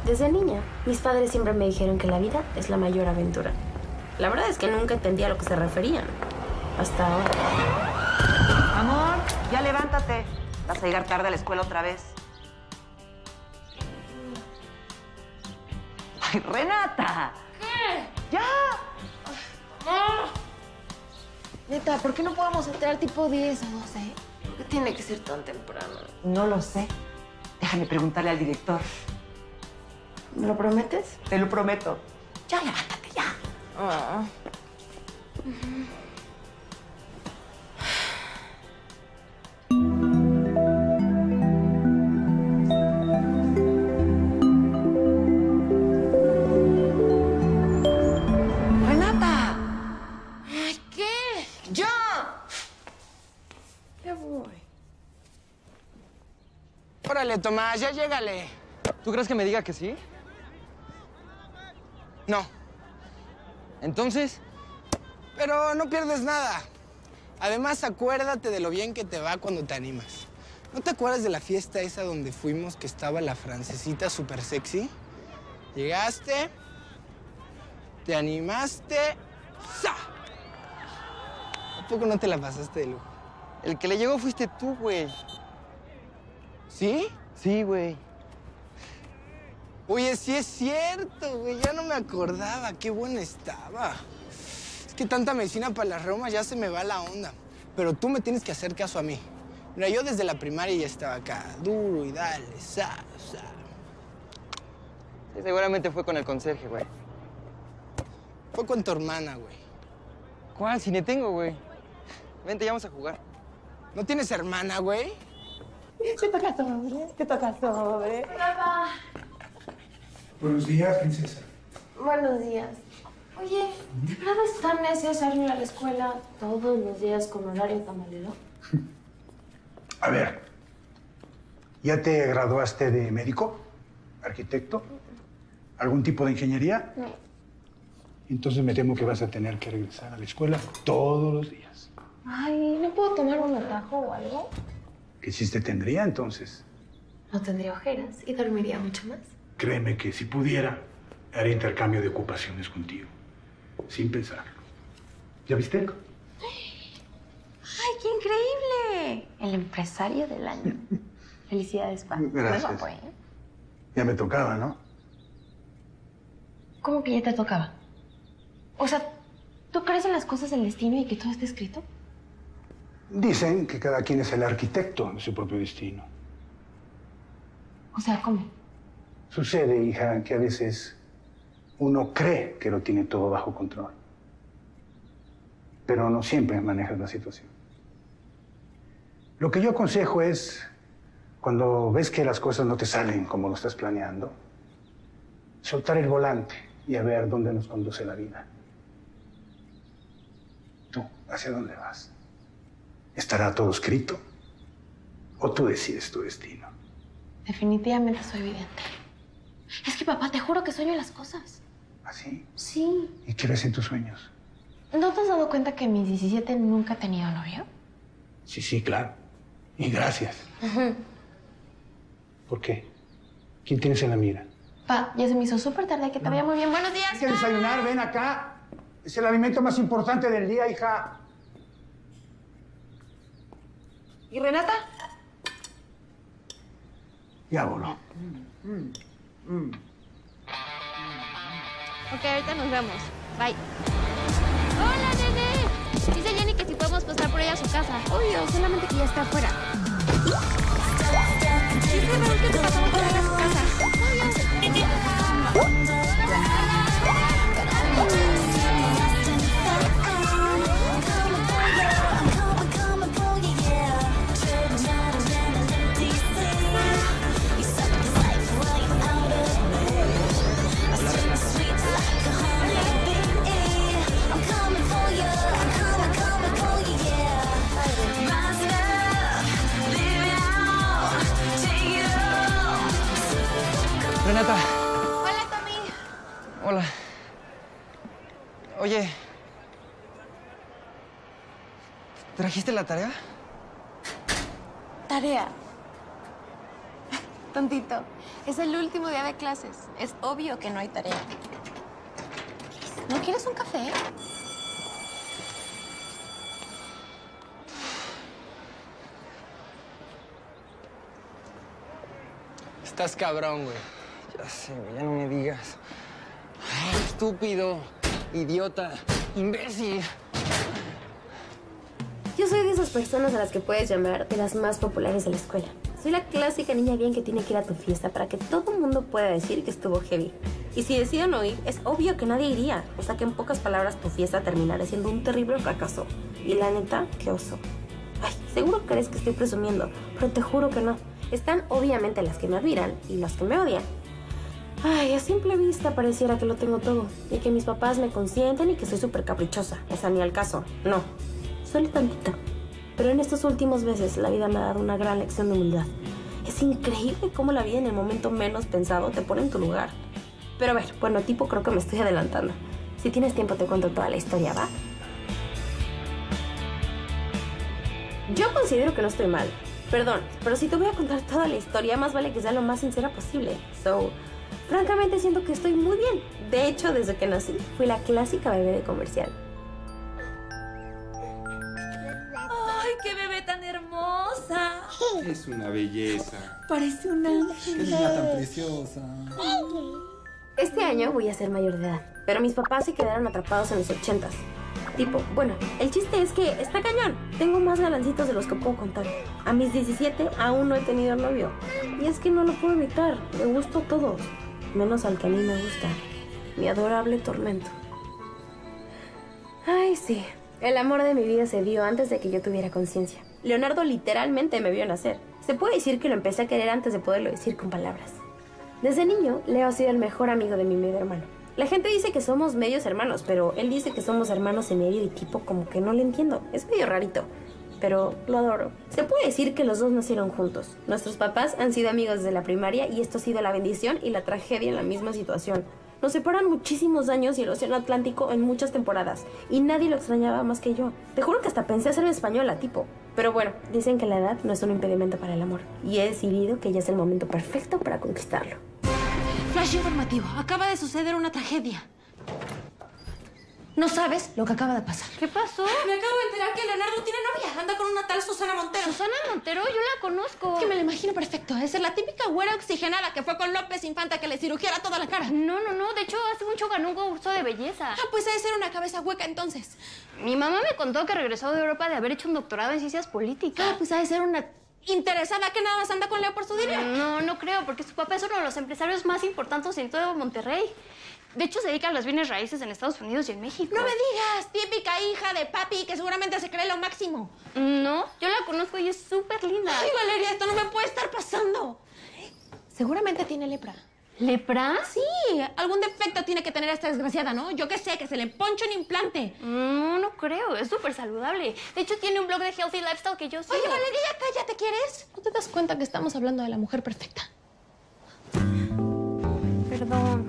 Desde niña, mis padres siempre me dijeron que la vida es la mayor aventura. La verdad es que nunca entendía a lo que se referían. Hasta ahora. Amor, ya levántate. Vas a llegar tarde a la escuela otra vez. ¡Ay, Renata! ¿Qué? ¡Ya! ¡No! Neta, ¿por qué no podemos entrar tipo 10 o 12? ¿Por qué tiene que ser tan temprano? No lo sé. Déjame preguntarle al director. ¿Me lo prometes? Te lo prometo. Ya, levántate, ya. Ah. ¡Renata! Ay, ¿qué? ¡Ya! Ya voy. Órale, Tomás, ya llégale. ¿Tú crees que me diga que sí? No, Entonces, pero no pierdes nada. Además, acuérdate de lo bien que te va cuando te animas. ¿No te acuerdas de la fiesta esa donde fuimos que estaba la francesita súper sexy? Llegaste, te animaste, ¡za! ¿A poco no te la pasaste de lujo? el que le llegó fuiste tú, güey. ¿Sí? Sí, güey. Oye, sí es cierto, güey. Ya no me acordaba. Qué buena estaba. Es que tanta medicina para las reumas ya se me va la onda. Pero tú me tienes que hacer caso a mí. Mira, yo desde la primaria ya estaba acá. Duro y dale, sa. Sí, seguramente fue con el conserje, güey. Fue con tu hermana, güey. ¿Cuál? Si ni tengo, güey. Vente, ya vamos a jugar. ¿No tienes hermana, güey? Te toca sobre, te toca sobre. Papá. Buenos días, princesa. Buenos días. Oye, ¿de verdad es tan necesario ir a la escuela todos los días con horario tamalero? A ver, ¿ya te graduaste de médico? ¿Arquitecto? ¿Algún tipo de ingeniería? No. Entonces me temo que vas a tener que regresar a la escuela todos los días. Ay, ¿no puedo tomar un atajo o algo? ¿Qué chiste tendría entonces? No tendría ojeras y dormiría mucho más. Créeme que si pudiera, haría intercambio de ocupaciones contigo. Sin pensarlo. ¿Ya viste? ¡Ay, qué increíble! El empresario del año. Felicidades, Juan. Gracias. Muy guapo, ¿eh? Ya me tocaba, ¿no? ¿Cómo que ya te tocaba? O sea, ¿tú crees en las cosas del destino y que todo está escrito? Dicen que cada quien es el arquitecto de su propio destino. O sea, ¿cómo? Sucede, hija, que a veces uno cree que lo tiene todo bajo control. Pero no siempre manejas la situación. Lo que yo aconsejo es, cuando ves que las cosas no te salen como lo estás planeando, soltar el volante y a ver dónde nos conduce la vida. ¿Tú, hacia dónde vas? ¿Estará todo escrito? ¿O tú decides tu destino? Definitivamente soy vidente. Es que, papá, te juro que sueño las cosas. ¿Así? Sí. ¿Y qué ves en tus sueños? ¿No te has dado cuenta que a mis 17 nunca he tenido novio? Sí, claro. Y gracias. ¿Por qué? ¿Quién tienes en la mira? Pa, ya se me hizo súper tarde. Que te vaya muy bien. Buenos días, Hay que Pa. desayunar, ven acá. Es el alimento más importante del día, hija. ¿Y Renata? Ya voló. Ok, ahorita nos vemos. Bye. ¡Hola, nene! Dice Jenny que si podemos pasar por ella a su casa. Obvio, solamente que ya está afuera. Dice Raúl que te pasamos por ella a su casa. Renata. Hola, Tommy. Hola. Oye. ¿Trajiste la tarea? Tarea. Tontito, es el último día de clases. Es obvio que no hay tarea. ¿No quieres un café? Estás cabrón, güey. Ya sé, güey, ya no me digas. Ay, estúpido, idiota, imbécil. Yo soy de esas personas a las que puedes llamar de las más populares de la escuela. Soy la clásica niña bien que tiene que ir a tu fiesta para que todo el mundo pueda decir que estuvo heavy. Y si deciden no ir, es obvio que nadie iría. O sea que en pocas palabras tu fiesta terminará siendo un terrible fracaso. Y la neta, qué oso. Ay, seguro crees que estoy presumiendo, pero te juro que no. Están obviamente las que me admiran y las que me odian. Ay, a simple vista pareciera que lo tengo todo. Y que mis papás me consienten y que soy súper caprichosa. O sea, ni al caso. No. Solo tantito. Pero en estos últimos meses la vida me ha dado una gran lección de humildad. Es increíble cómo la vida en el momento menos pensado te pone en tu lugar. Pero a ver, bueno, tipo, creo que me estoy adelantando. Si tienes tiempo te cuento toda la historia, ¿va? Yo considero que no estoy mal. Perdón, pero si te voy a contar toda la historia, más vale que sea lo más sincera posible. Francamente siento que estoy muy bien. De hecho, desde que nací, fui la clásica bebé de comercial. ¡Ay, qué bebé tan hermosa! Es una belleza. Parece un ángel. Qué niña tan preciosa. Este año voy a ser mayor de edad, pero mis papás se quedaron atrapados en los 80s. Tipo, bueno, el chiste es que está cañón. Tengo más galancitos de los que puedo contar. A mis 17 aún no he tenido novio. Y es que no lo puedo evitar. Me gusto a todos, menos al que a mí me gusta. Mi adorable tormento. Ay, sí. El amor de mi vida se dio antes de que yo tuviera conciencia. Leonardo literalmente me vio nacer. Se puede decir que lo empecé a querer antes de poderlo decir con palabras. Desde niño, Leo ha sido el mejor amigo de mi medio hermano. La gente dice que somos medios hermanos, pero él dice que somos hermanos en medio y tipo como que no le entiendo. Es medio rarito, pero lo adoro. Se puede decir que los dos nacieron juntos. Nuestros papás han sido amigos desde la primaria y esto ha sido la bendición y la tragedia en la misma situación. Nos separan muchísimos años y el océano Atlántico en muchas temporadas. Y nadie lo extrañaba más que yo. Te juro que hasta pensé hacerme española, tipo. Pero bueno, dicen que la edad no es un impedimento para el amor. Y he decidido que ya es el momento perfecto para conquistarlo. Flash informativo. Acaba de suceder una tragedia. No sabes lo que acaba de pasar. ¿Qué pasó? Me acabo de enterar que Leonardo tiene novia. Anda con una tal Susana Montero. ¿Susana Montero? Yo la conozco. Es que me la imagino perfecto. Es la típica güera oxigenada que fue con López Infanta que le cirugiera toda la cara. No. De hecho, hace mucho ganó un concurso de belleza. Ah, pues ha de ser una cabeza hueca entonces. Mi mamá me contó que regresó de Europa de haber hecho un doctorado en ciencias políticas. Ah, pues ha de ser una interesada que nada más anda con Leo por su dinero. No creo, porque su papá es uno de los empresarios más importantes en todo Monterrey. De hecho, se dedica a las bienes raíces en Estados Unidos y en México. ¡No me digas! Típica hija de papi que seguramente se cree lo máximo. No, yo la conozco y es súper linda. Ay, Valeria, esto no me puede estar pasando. Seguramente tiene lepra. ¿Lepra? Sí, algún defecto tiene que tener esta desgraciada, ¿no? Yo qué sé, que se le ponche un implante. No creo. Es súper saludable. De hecho, tiene un blog de Healthy Lifestyle que yo sigo. Oye, Valeria, cállate, ¿quieres? ¿No te das cuenta que estamos hablando de la mujer perfecta? Perdón.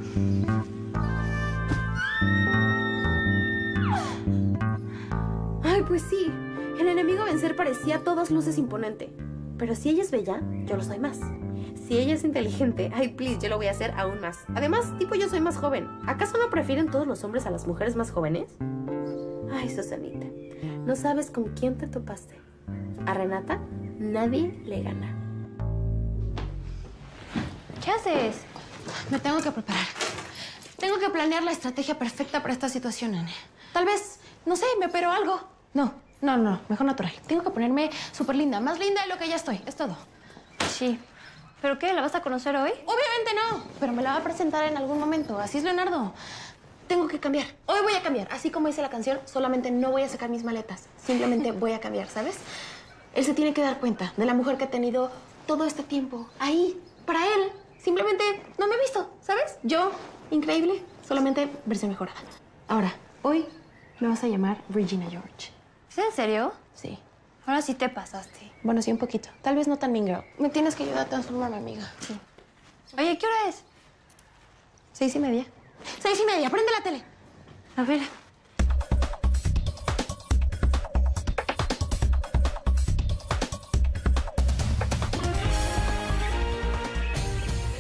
Ay, pues sí. El enemigo a vencer parecía a todas luces imponente. Pero si ella es bella, yo lo soy más. Si ella es inteligente, ay, please, yo lo voy a hacer aún más. Además, tipo, yo soy más joven. ¿Acaso no prefieren todos los hombres a las mujeres más jóvenes? Ay, Susanita, no sabes con quién te topaste. A Renata, nadie le gana. ¿Qué haces? Me tengo que preparar. Tengo que planear la estrategia perfecta para esta situación, nene. Tal vez, no sé, me opero algo. No, mejor natural. Tengo que ponerme súper linda, más linda de lo que ya estoy, es todo. Sí. ¿Pero qué? ¿La vas a conocer hoy? Obviamente no, pero me la va a presentar en algún momento. Así es, Leonardo. Tengo que cambiar. Hoy voy a cambiar. Así como dice la canción, solamente no voy a sacar mis maletas. Simplemente voy a cambiar, ¿sabes? Él se tiene que dar cuenta de la mujer que ha tenido todo este tiempo ahí, para él. Simplemente no me he visto, ¿sabes? Yo, increíble, solamente versión mejorada. Ahora, hoy me vas a llamar Regina George. ¿Es en serio? Sí. Ahora sí te pasaste. Bueno, sí, un poquito. Tal vez no tan mean girl. Me tienes que ayudar a transformarme, amiga. Sí. Oye, ¿qué hora es? 6:30. 6:30, prende la tele. A ver.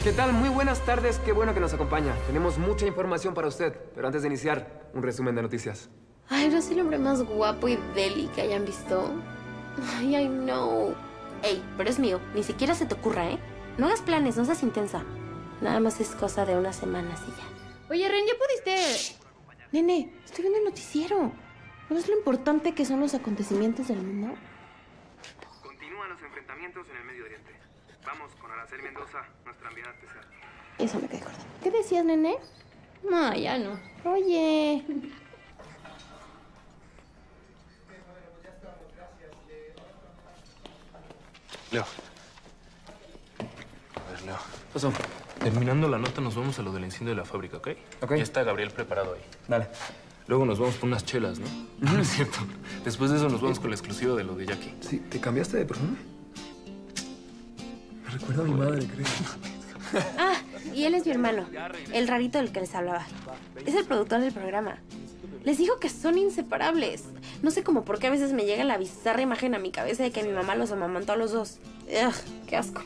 ¿Qué tal? Muy buenas tardes. Qué bueno que nos acompaña. Tenemos mucha información para usted. Pero antes de iniciar, un resumen de noticias. Ay, no soy el hombre más guapo y deli que hayan visto. Ay, I know. Ey, pero es mío. Ni siquiera se te ocurra, ¿eh? No hagas planes, no seas intensa. Nada más es cosa de unas semanas y ya. Oye, Ren, ¿ya pudiste? Nene, estoy viendo el noticiero. ¿No ves lo importante que son los acontecimientos del mundo? Continúan los enfrentamientos en el Medio Oriente. Vamos con Araceli Mendoza, nuestra enviada especial. Eso me cae corto. ¿Qué decías, nene? No, ya no. Oye. Leo. A ver, Leo. ¿Qué pasó? Terminando la nota, nos vamos a lo del incendio de la fábrica, ¿ok? Ok. Ya está Gabriel preparado ahí. Dale. Luego nos vamos por unas chelas, ¿no? No es cierto. Después de eso nos vamos con la exclusiva de lo de Jackie. Sí, ¿te cambiaste de perfume? Me recuerda a mi madre, creo. Ah, y él es mi hermano. El rarito del que les hablaba. Es el productor del programa. Les digo que son inseparables. No sé cómo por qué a veces me llega la bizarra imagen a mi cabeza de que mi mamá los amamantó a los dos. Ugh, qué asco.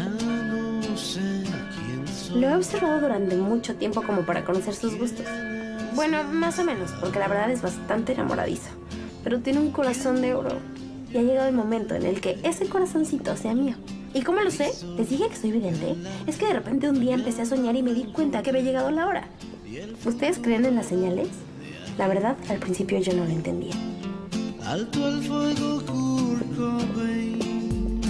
Lo he observado durante mucho tiempo como para conocer sus gustos. Bueno, más o menos, porque la verdad es bastante enamoradizo. Pero tiene un corazón de oro. Y ha llegado el momento en el que ese corazoncito sea mío. ¿Y cómo lo sé? Les dije que soy vidente. Es que de repente un día empecé a soñar y me di cuenta que había llegado la hora. ¿Ustedes creen en las señales? La verdad, al principio yo no lo entendía. Alto el fuego, Kurt Cobain.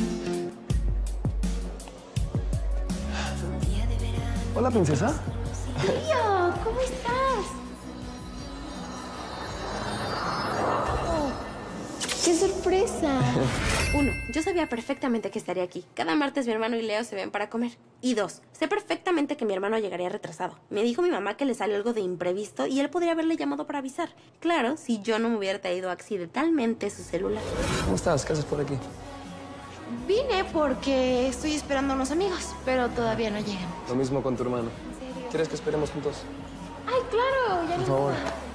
Hola, princesa. Tío, ¿cómo estás? Oh, ¡qué sorpresa! 1. Yo sabía perfectamente que estaría aquí. Cada martes mi hermano y Leo se ven para comer. Y 2. Sé perfectamente que mi hermano llegaría retrasado. Me dijo mi mamá que le salió algo de imprevisto y él podría haberle llamado para avisar. Claro, si yo no me hubiera traído accidentalmente su celular. ¿Cómo estás? ¿Qué haces por aquí? Vine porque estoy esperando a unos amigos, pero todavía no llegan. Lo mismo con tu hermano. ¿En serio? ¿Quieres que esperemos juntos? ¡Ay, claro! Ya Por favor.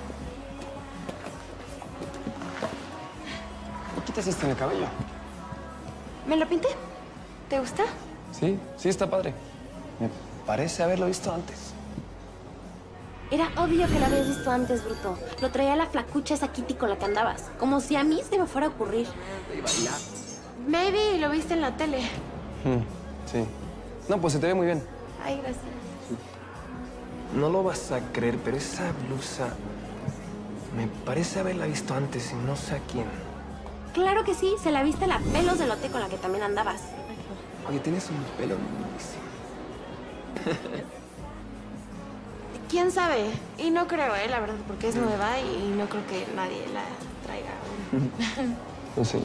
¿Qué quitas esto en el cabello? ¿Me lo pinté? ¿Te gusta? Sí, sí está padre. Me parece haberlo visto antes. Era obvio que lo habías visto antes, bruto. Lo traía la flacucha esa Kitty con la que andabas. Como si a mí se me fuera a ocurrir. Maybe lo viste en la tele. Sí. No, pues se te ve muy bien. Ay, gracias. No lo vas a creer, pero esa blusa me parece haberla visto antes y no sé a quién. Claro que sí, se la viste a la pelos de lote con la que también andabas. Oye, tienes un pelo buenísimo. ¿Quién sabe? Y no creo, la verdad, porque es nueva y no creo que nadie la traiga. No sé.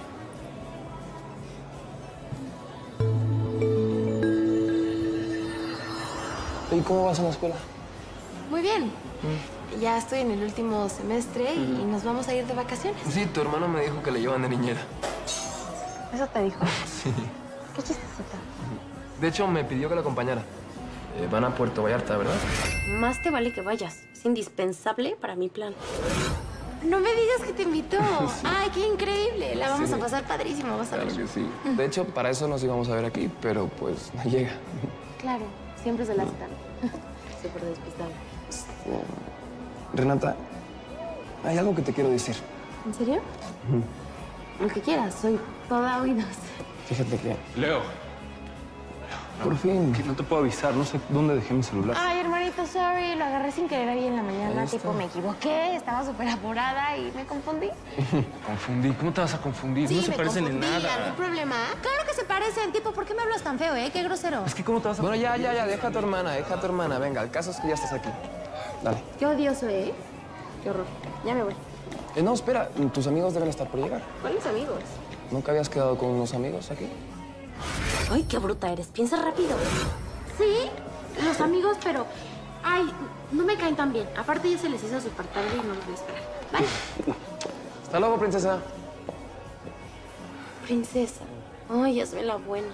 ¿Y cómo vas a la escuela? Muy bien. Ya estoy en el último semestre y nos vamos a ir de vacaciones. Sí, tu hermano me dijo que le llevan de niñera. ¿Eso te dijo? Sí. Qué chistosito. De hecho, me pidió que la acompañara. Van a Puerto Vallarta, ¿verdad? Más te vale que vayas. Es indispensable para mi plan. No me digas que te invitó. ¡Ay, qué increíble! La vamos Sí. a pasar padrísimo, vas a ver. Claro que sí. De hecho, para eso nos íbamos a ver aquí, pero pues no llega. Claro, siempre se la citan. Súper despistado. Renata, hay algo que te quiero decir. ¿En serio? Lo que quieras, soy toda oídos. Fíjate que... Leo. Por fin. Que no te puedo avisar, no sé dónde dejé mi celular. Ay, hermanito, sorry. Lo agarré sin querer ahí en la mañana. Ahí está. Tipo, me equivoqué, estaba súper apurada y me confundí. Confundí. ¿Cómo te vas a confundir? Sí, no se me parecen confundí. en nada. ¿Algún problema? Claro que se parecen. Tipo, ¿por qué me hablas tan feo, Qué grosero. Es que ¿cómo te vas a... Bueno, ya, deja a tu hermana, Venga, el caso es que ya estás aquí. Dale. Qué odioso, Qué horror. Ya me voy. No, espera, tus amigos deben estar por llegar. ¿Cuáles amigos? ¿Nunca habías quedado con unos amigos aquí? Ay, qué bruta eres. Piensa rápido. Sí, los amigos, pero... Ay, no me caen tan bien. Aparte ya se les hizo súper tarde y no los voy a esperar. Bye. Hasta luego, princesa. Princesa. Ay, hazme la buena.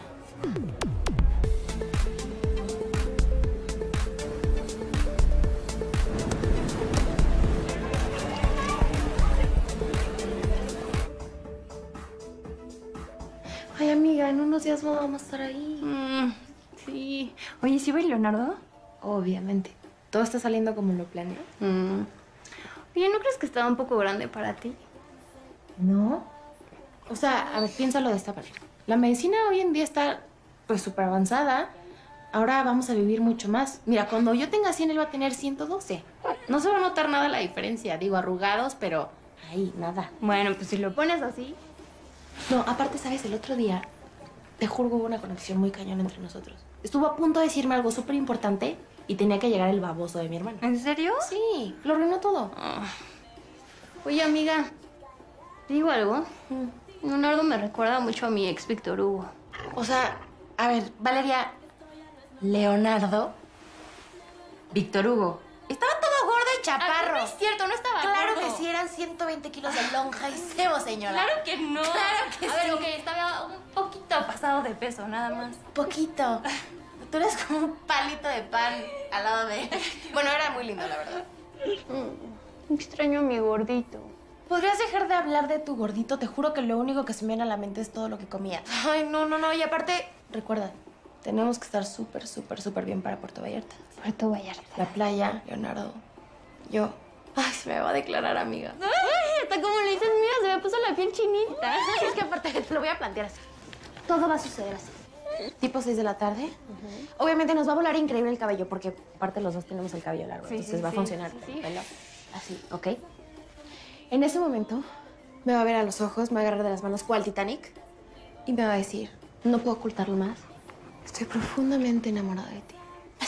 Ay, amiga, en unos días no vamos a estar ahí. Sí. Oye, ¿sí va a ir Leonardo? Obviamente. Todo está saliendo como lo planeé. Oye, ¿no crees que estaba un poco grande para ti? ¿No? O sea, a ver, piénsalo de esta manera. La medicina hoy en día está, pues, súper avanzada. Ahora vamos a vivir mucho más. Mira, cuando yo tenga 100, él va a tener 112. No se va a notar nada la diferencia. Digo, arrugados, pero ahí, nada. Bueno, pues si lo pones así... No, aparte, ¿sabes? El otro día, te juro, hubo una conexión muy cañón entre nosotros. Estuvo a punto de decirme algo súper importante y tenía que llegar el baboso de mi hermano. ¿En serio? Sí, lo arruinó todo. Oye, amiga, ¿te digo algo? Leonardo me recuerda mucho a mi ex Víctor Hugo. O sea, a ver, Valeria, Leonardo, Víctor Hugo. Estaba todo gordo y chaparro. No es cierto, no estaba Claro gordo. que sí, eran 120 kilos de lonja y cebo, señora. Claro que no. Claro que A ver, sí. ok, estaba un poquito pasado de peso, nada más. Poquito. Tú eres como un palito de pan al lado de él. Bueno, era muy lindo, la verdad. Extraño a mi gordito. ¿Podrías dejar de hablar de tu gordito? Te juro que lo único que se me viene a la mente es todo lo que comía. Ay, no, no, no. Y aparte, recuerda, tenemos que estar súper, súper, súper bien para Puerto Vallarta. Puerto Vallarta. La playa, Leonardo, yo. Ay, se me va a declarar amiga. Ay, hasta como le dices mía, se me puso la piel chinita. Es que aparte te lo voy a plantear así. Todo va a suceder así. Tipo 6 de la tarde. Obviamente nos va a volar increíble el cabello porque aparte los dos tenemos el cabello largo. Sí, entonces sí, va a sí, funcionar. sí, sí. Pelo. Así, ¿ok? En ese momento me va a ver a los ojos, me va a agarrar de las manos cual Titanic y me va a decir, no puedo ocultarlo más. Estoy profundamente enamorada de ti.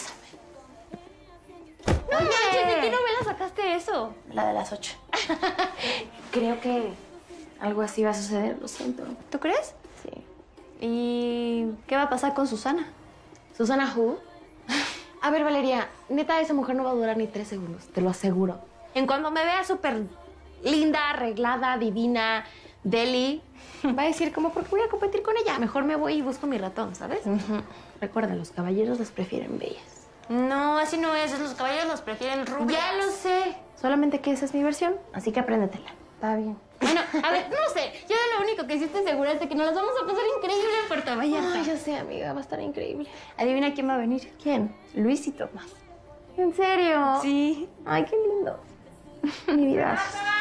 No manches, ¿de qué novela sacaste eso? La de las 8. Creo que algo así va a suceder, lo siento. ¿Tú crees? Sí. ¿Y qué va a pasar con Susana? ¿Susana who? A ver, Valeria, neta, esa mujer no va a durar ni 3 segundos, te lo aseguro. En cuanto me vea súper linda, arreglada, divina, deli, va a decir como, ¿por qué voy a competir con ella? Mejor me voy y busco mi ratón, ¿sabes? Recuerda, los caballeros las prefieren bellas. No, así no es. Los caballeros los prefieren rubias. Ya lo sé. Solamente que esa es mi versión, así que apréndetela. Está bien. Bueno, a ver, no sé. Yo de lo único que sí estoy segura es de que nos las vamos a pasar increíble en Puerto Vallarta. Ay, ya sé, amiga, va a estar increíble. Adivina quién va a venir. ¿Quién? Luis y Tomás. ¿En serio? Sí. Ay, qué lindo. Mi vida.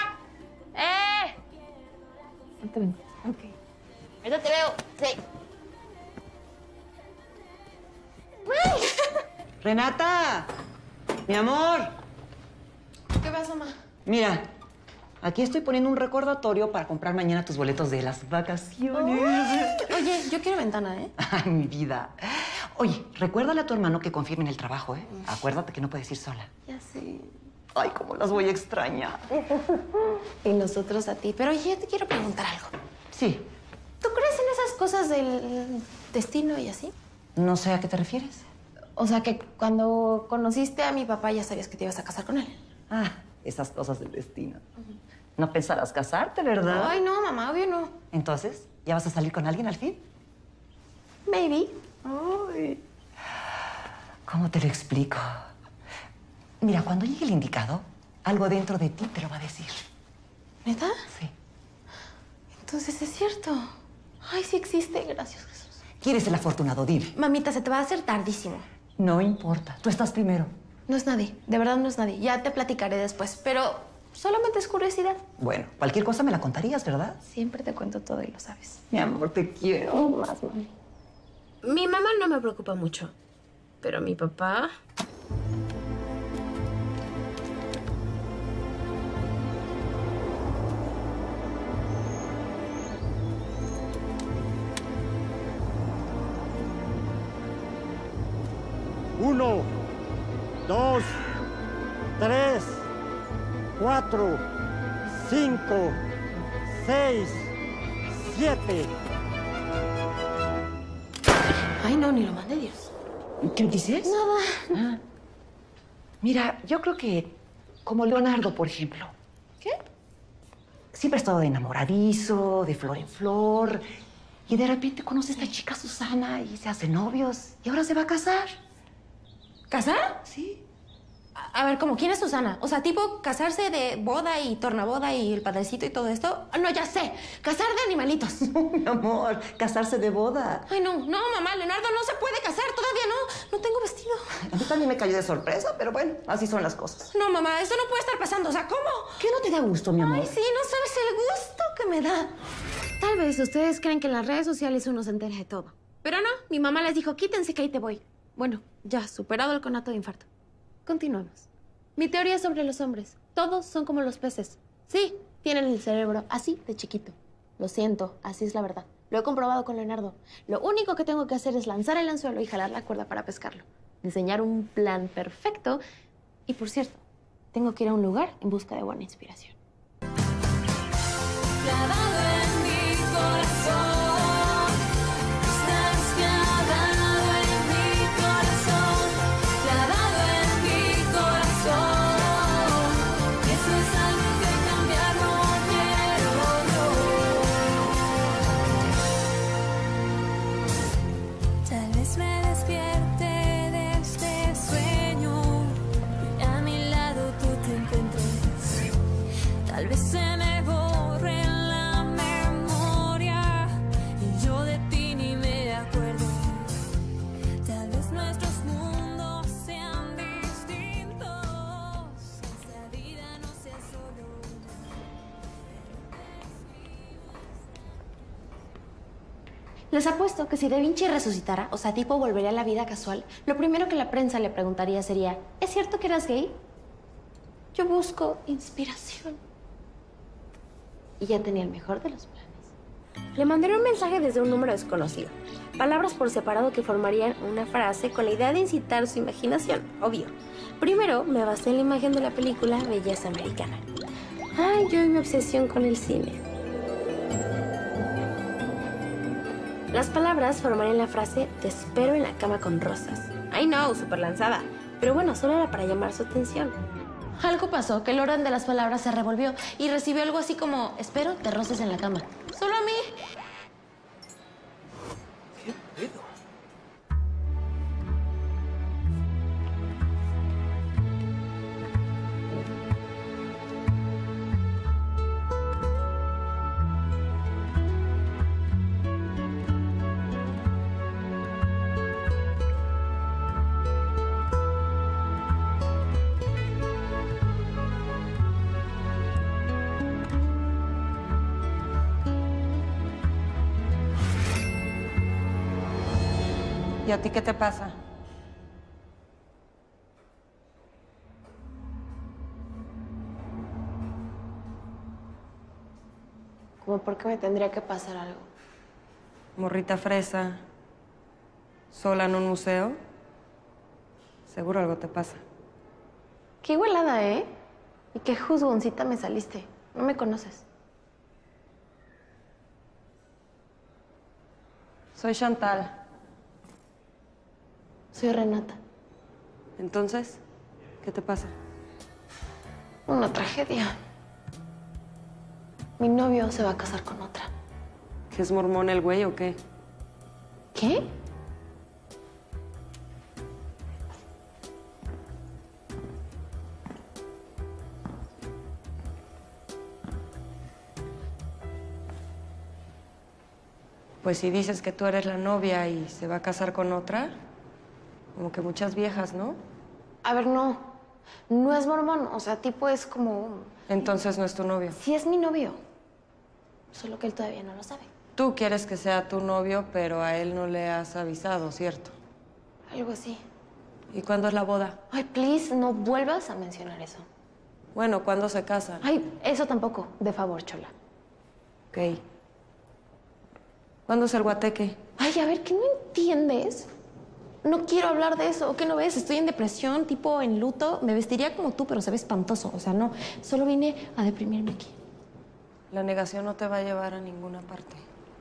Ahorita vengo. Ok. Ahorita te veo. Sí. Renata, mi amor. ¿Qué pasa, ma? Mira, aquí estoy poniendo un recordatorio para comprar mañana tus boletos de las vacaciones. Oye, yo quiero ventana, ¿eh? Ay, mi vida. Oye, recuérdale a tu hermano que confirme en el trabajo, ¿eh? Acuérdate que no puedes ir sola. Ya sé. Ay, cómo las voy a extrañar. Y nosotros a ti. Pero oye, yo te quiero preguntar algo. Sí. ¿Tú crees en esas cosas del destino y así? No sé a qué te refieres. O sea, que cuando conociste a mi papá ya sabías que te ibas a casar con él. Ah, esas cosas del destino. No pensarás casarte, ¿verdad? Ay, no, mamá, obvio no. Entonces, ¿ya vas a salir con alguien al fin? Maybe. Ay. ¿Cómo te lo explico? Mira, cuando llegue el indicado, algo dentro de ti te lo va a decir. ¿Neta? Sí. Entonces es cierto. Ay, sí existe. Gracias, Jesús. ¿Quién es el afortunado? Dime. Mamita, se te va a hacer tardísimo. No importa. Tú estás primero. No es nadie. De verdad no es nadie. Ya te platicaré después. Pero solamente es curiosidad. Bueno, cualquier cosa me la contarías, ¿verdad? Siempre te cuento todo y lo sabes. Mi amor, te quiero. Más, mami. Mi mamá no me preocupa mucho. Pero mi papá... Uno, 2, 3, 4, 5, 6, 7. Ay, no, ni lo mande Dios. ¿Qué dices? Nada. Ah. Mira, yo creo que como Leonardo, por ejemplo. ¿Qué? Siempre ha estado de enamoradizo, de flor en flor. Y de repente conoce a esta chica Susana y se hacen novios. Y ahora se va a casar. ¿Casar? Sí. A ver, ¿cómo? ¿Quién es Susana? O sea, tipo casarse de boda y tornaboda y el padrecito y todo esto. No, ya sé. Casar de animalitos. No, mi amor, casarse de boda. Ay, no, mamá, Leonardo no se puede casar. Todavía no. No tengo vestido. A mí también me cayó de sorpresa, pero bueno, así son las cosas. No, mamá, eso no puede estar pasando. O sea, ¿cómo? ¿Qué no te da gusto, mi amor? Ay, sí, no sabes el gusto que me da. Tal vez ustedes creen que en las redes sociales uno se entera de todo. Pero no, mi mamá les dijo, quítense que ahí te voy. Bueno, ya, superado el conato de infarto. Continuemos. Mi teoría sobre los hombres. Todos son como los peces. Sí, tienen el cerebro así de chiquito. Lo siento, así es la verdad. Lo he comprobado con Leonardo. Lo único que tengo que hacer es lanzar el anzuelo y jalar la cuerda para pescarlo. Diseñar un plan perfecto. Y por cierto, tengo que ir a un lugar en busca de buena inspiración. Clavado en mi corazón. Tal vez se me borre la memoria y yo de ti ni me acuerdo. Tal vez nuestros mundos sean distintos. Esta vida no sea solo. Les apuesto que si Da Vinci resucitara, o sea, tipo volvería a la vida casual, lo primero que la prensa le preguntaría sería, ¿es cierto que eras gay? Yo busco inspiración. Y ya tenía el mejor de los planes. Le mandaré un mensaje desde un número desconocido. Palabras por separado que formarían una frase con la idea de incitar su imaginación, obvio. Primero, me basé en la imagen de la película Belleza Americana. Ay, yo y mi obsesión con el cine. Las palabras formarían la frase te espero en la cama con rosas. I know, súper lanzada. Pero bueno, solo era para llamar su atención. Algo pasó, que el orden de las palabras se revolvió y recibió algo así como, espero te roces en la cama. Solo a mí. ¿Qué pedo? ¿Y a ti qué te pasa? ¿Cómo por qué me tendría que pasar algo? Morrita fresa, sola en un museo. Seguro algo te pasa. Qué igualada, ¿eh? Y qué juzgoncita me saliste. No me conoces. Soy Chantal. Soy Renata. Entonces, ¿qué te pasa? Una tragedia. Mi novio se va a casar con otra. ¿Que es mormón el güey o qué? ¿Qué? Pues si dices que tú eres la novia y se va a casar con otra, como que muchas viejas, ¿no? A ver, no. No es mormón. O sea, tipo es como... Entonces no es tu novio. Sí es mi novio. Solo que él todavía no lo sabe. Tú quieres que sea tu novio, pero a él no le has avisado, ¿cierto? Algo así. ¿Y cuándo es la boda? Ay, please, no vuelvas a mencionar eso. Bueno, ¿cuándo se casan? Ay, eso tampoco. De favor, chola. Ok. ¿Cuándo es el guateque? Ay, a ver, ¿qué no entiendes? No quiero hablar de eso. ¿Qué no ves? Estoy en depresión, tipo en luto. Me vestiría como tú, pero se ve espantoso. O sea, no. Solo vine a deprimirme aquí. La negación no te va a llevar a ninguna parte.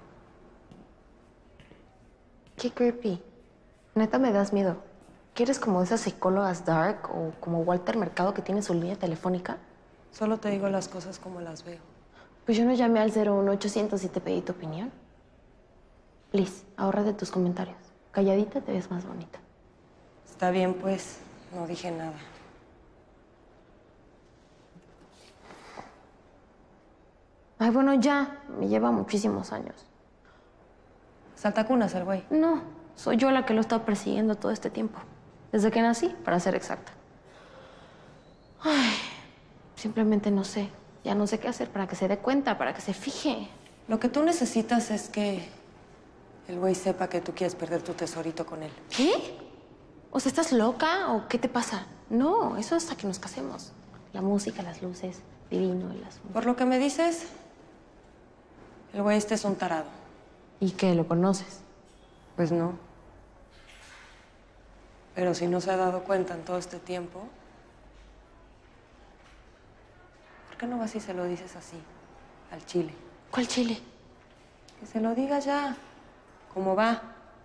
Qué creepy. Neta, me das miedo. ¿Quieres como esas psicólogas dark o como Walter Mercado que tiene su línea telefónica? Solo te digo las cosas como las veo. Pues yo no llamé al 01800 y te pedí tu opinión. Please, ahórrate tus comentarios. Calladita te ves más bonita. Está bien, pues. No dije nada. Ay, bueno, ya. Me lleva muchísimos años. Saltacunas el güey. No, soy yo la que lo he estado persiguiendo todo este tiempo. Desde que nací, para ser exacta. Ay, simplemente no sé. Ya no sé qué hacer para que se dé cuenta, para que se fije. Lo que tú necesitas es que el güey sepa que tú quieres perder tu tesorito con él. ¿Qué? O sea, ¿estás loca o qué te pasa? No, eso hasta que nos casemos. La música, las luces, divino, el asunto. Por lo que me dices, el güey este es un tarado. ¿Y qué? ¿Lo conoces? Pues no. Pero si no se ha dado cuenta en todo este tiempo, ¿por qué no vas y se lo dices así, al chile? ¿Cuál chile? Que se lo diga ya. ¿Cómo va?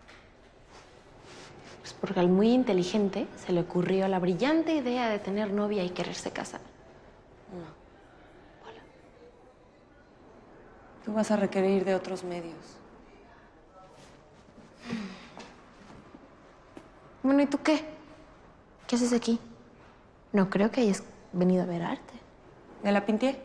Pues porque al muy inteligente se le ocurrió la brillante idea de tener novia y quererse casar. No. Hola. Tú vas a requerir de otros medios. Bueno, ¿y tú qué? ¿Qué haces aquí? No creo que hayas venido a ver arte. ¿Me la pinté?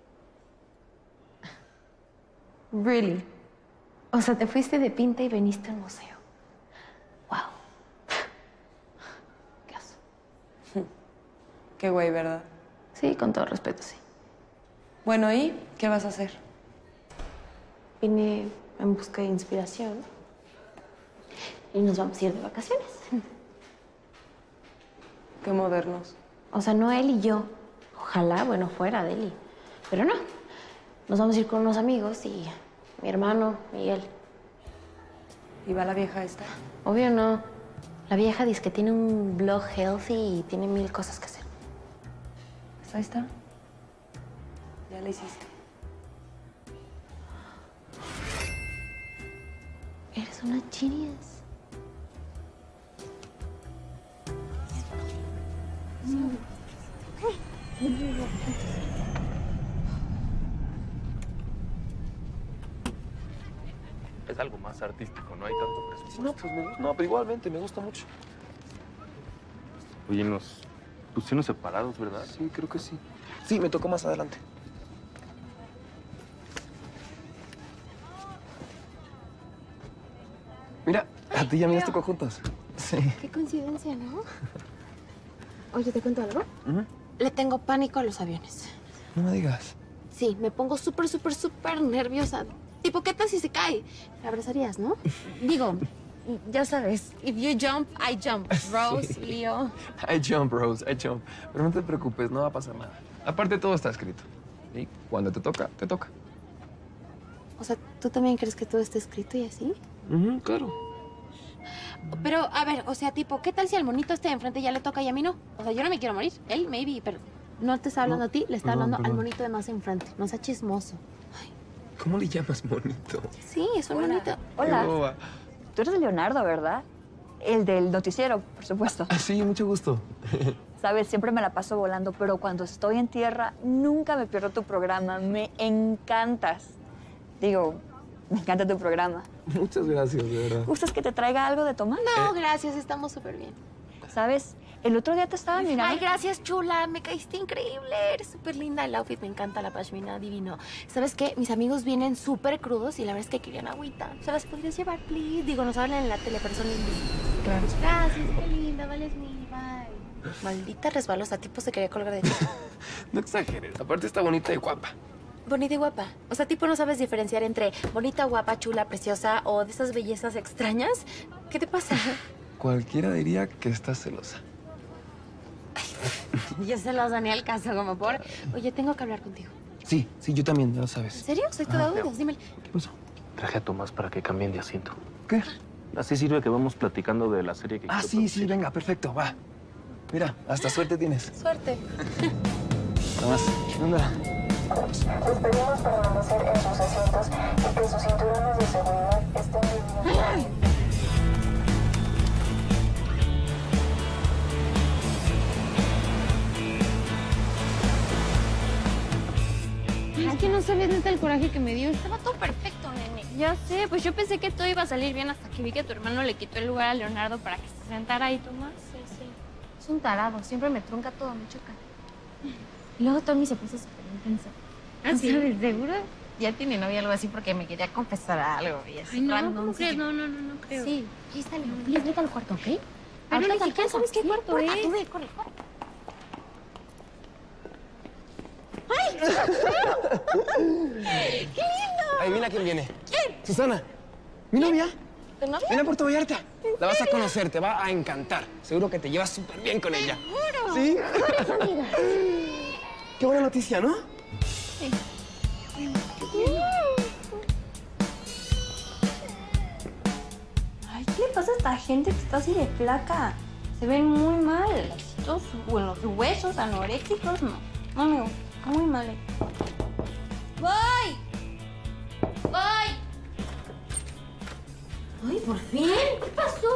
Really? O sea, te fuiste de pinta y viniste al museo. Wow. ¿Qué haces? Qué güey, ¿verdad? Sí, con todo respeto, sí. Bueno, ¿y qué vas a hacer? Vine en busca de inspiración y nos vamos a ir de vacaciones. Qué modernos. O sea, no él y yo. Ojalá, bueno, fuera de él. Pero no. Nos vamos a ir con unos amigos y mi hermano y él. ¿Y va la vieja esta? Obvio no. La vieja dice que tiene un blog healthy y tiene 1000 cosas que hacer. Pues ahí está. Ya la hiciste. Eres una genius. Es algo más artístico, no hay tanto presupuesto. No, pues no, pero igualmente me gusta mucho. Oye, nos pusieron separados, ¿verdad? Sí, creo que sí. Sí, me tocó más adelante. Mira, a ti y a mí nos tocó juntos. Sí. Qué coincidencia, ¿no? Oye, ¿te cuento algo? Le tengo pánico a los aviones. No me digas. Sí, me pongo súper nerviosa. Tipo, ¿qué tal si se cae? Me abrazarías, ¿no? Digo, ya sabes, if you jump, I jump. Rose, Sí. Leo. I jump, Rose, I jump. Pero no te preocupes, no va a pasar nada. Aparte, todo está escrito. Y cuando te toca, te toca. O sea, ¿tú también crees que todo está escrito y así? Claro. Pero, a ver, o sea, tipo, ¿qué tal si al monito este de enfrente ya le toca y a mí no? O sea, yo no me quiero morir. Él, maybe, pero no te está hablando a ti, le está hablando al monito de más enfrente. No sea chismoso. ¿Cómo le llamas monito? Sí, es un monito. Hola. Qué boba. Tú eres Leonardo, ¿verdad? El del noticiero, por supuesto. Ah, sí, mucho gusto. Sabes, siempre me la paso volando, pero cuando estoy en tierra nunca me pierdo tu programa. Me encantas. Digo, me encanta tu programa. Muchas gracias, de verdad. ¿Gustas que te traiga algo de tomar? No, gracias, estamos súper bien. ¿Sabes? El otro día te estaba mirando. Ay, gracias, chula. Me caíste increíble. Eres súper linda. El outfit me encanta, la pashmina, divino. ¿Sabes qué? Mis amigos vienen súper crudos y la verdad es que querían agüita. ¿Se las podrías llevar, please? Digo, nos hablan en la tele, pero son lindos. Claro. Gracias, qué linda. Vales mi bye. Maldita resbalosa. Tipo se quería colgar de ti. No exageres. Aparte está bonita y guapa. Bonita y guapa. O sea, tipo no sabes diferenciar entre bonita, guapa, chula, preciosa o de esas bellezas extrañas. ¿Qué te pasa? Cualquiera diría que estás celosa. Yo se los dané al caso, como por... Oye, tengo que hablar contigo. Sí, yo también, ya lo sabes. ¿En serio? Soy toda oídos. Dímelo. ¿Qué pasó? Traje a Tomás para que cambien de asiento. ¿Qué? Así sirve que vamos platicando de la serie que Ah, quiero sí, venga, perfecto, va. Mira, hasta suerte tienes. Suerte. Tomás, anda. Les pedimos permanecer en sus asientos y que sus cinturones de seguridad estén bien. Es que no sabes neta el coraje que me dio. Estaba todo perfecto, nene. Ya sé, pues yo pensé que todo iba a salir bien hasta que vi que tu hermano le quitó el lugar a Leonardo para que se sentara ahí, Tomás. Sí. Es un tarado. Siempre me trunca todo, me choca. Y luego Tommy se puso súper intenso. ¿Ah, sí? ¿Sabes? ¿Seguro? ya tiene novia o algo así porque me quería confesar algo y así. Ay, no, ¿cómo crees? No creo. Sí, aquí está, Leo. Please, vete al cuarto, ¿ok? Pero ahorita ni siquiera sabes qué cuarto es. Tú ve, corre. ¡Ay! ¡Qué lindo! Adivina quién viene. ¿Quién? Susana, mi novia. ¿Tu novia? Viene a Puerto Vallarta. La vas a conocer, te va a encantar. Seguro que te llevas súper bien con ella. ¡Seguro! ¿Sí? amiga. Qué buena noticia, ¿no? Sí. Ay, ¿qué le pasa a esta gente que está así de flaca? Se ven muy mal. Todos, bueno, sus huesos anoréxicos, no. No, amigo, muy mal. ¡Voy! ¡Ay, por fin! ¿Qué pasó?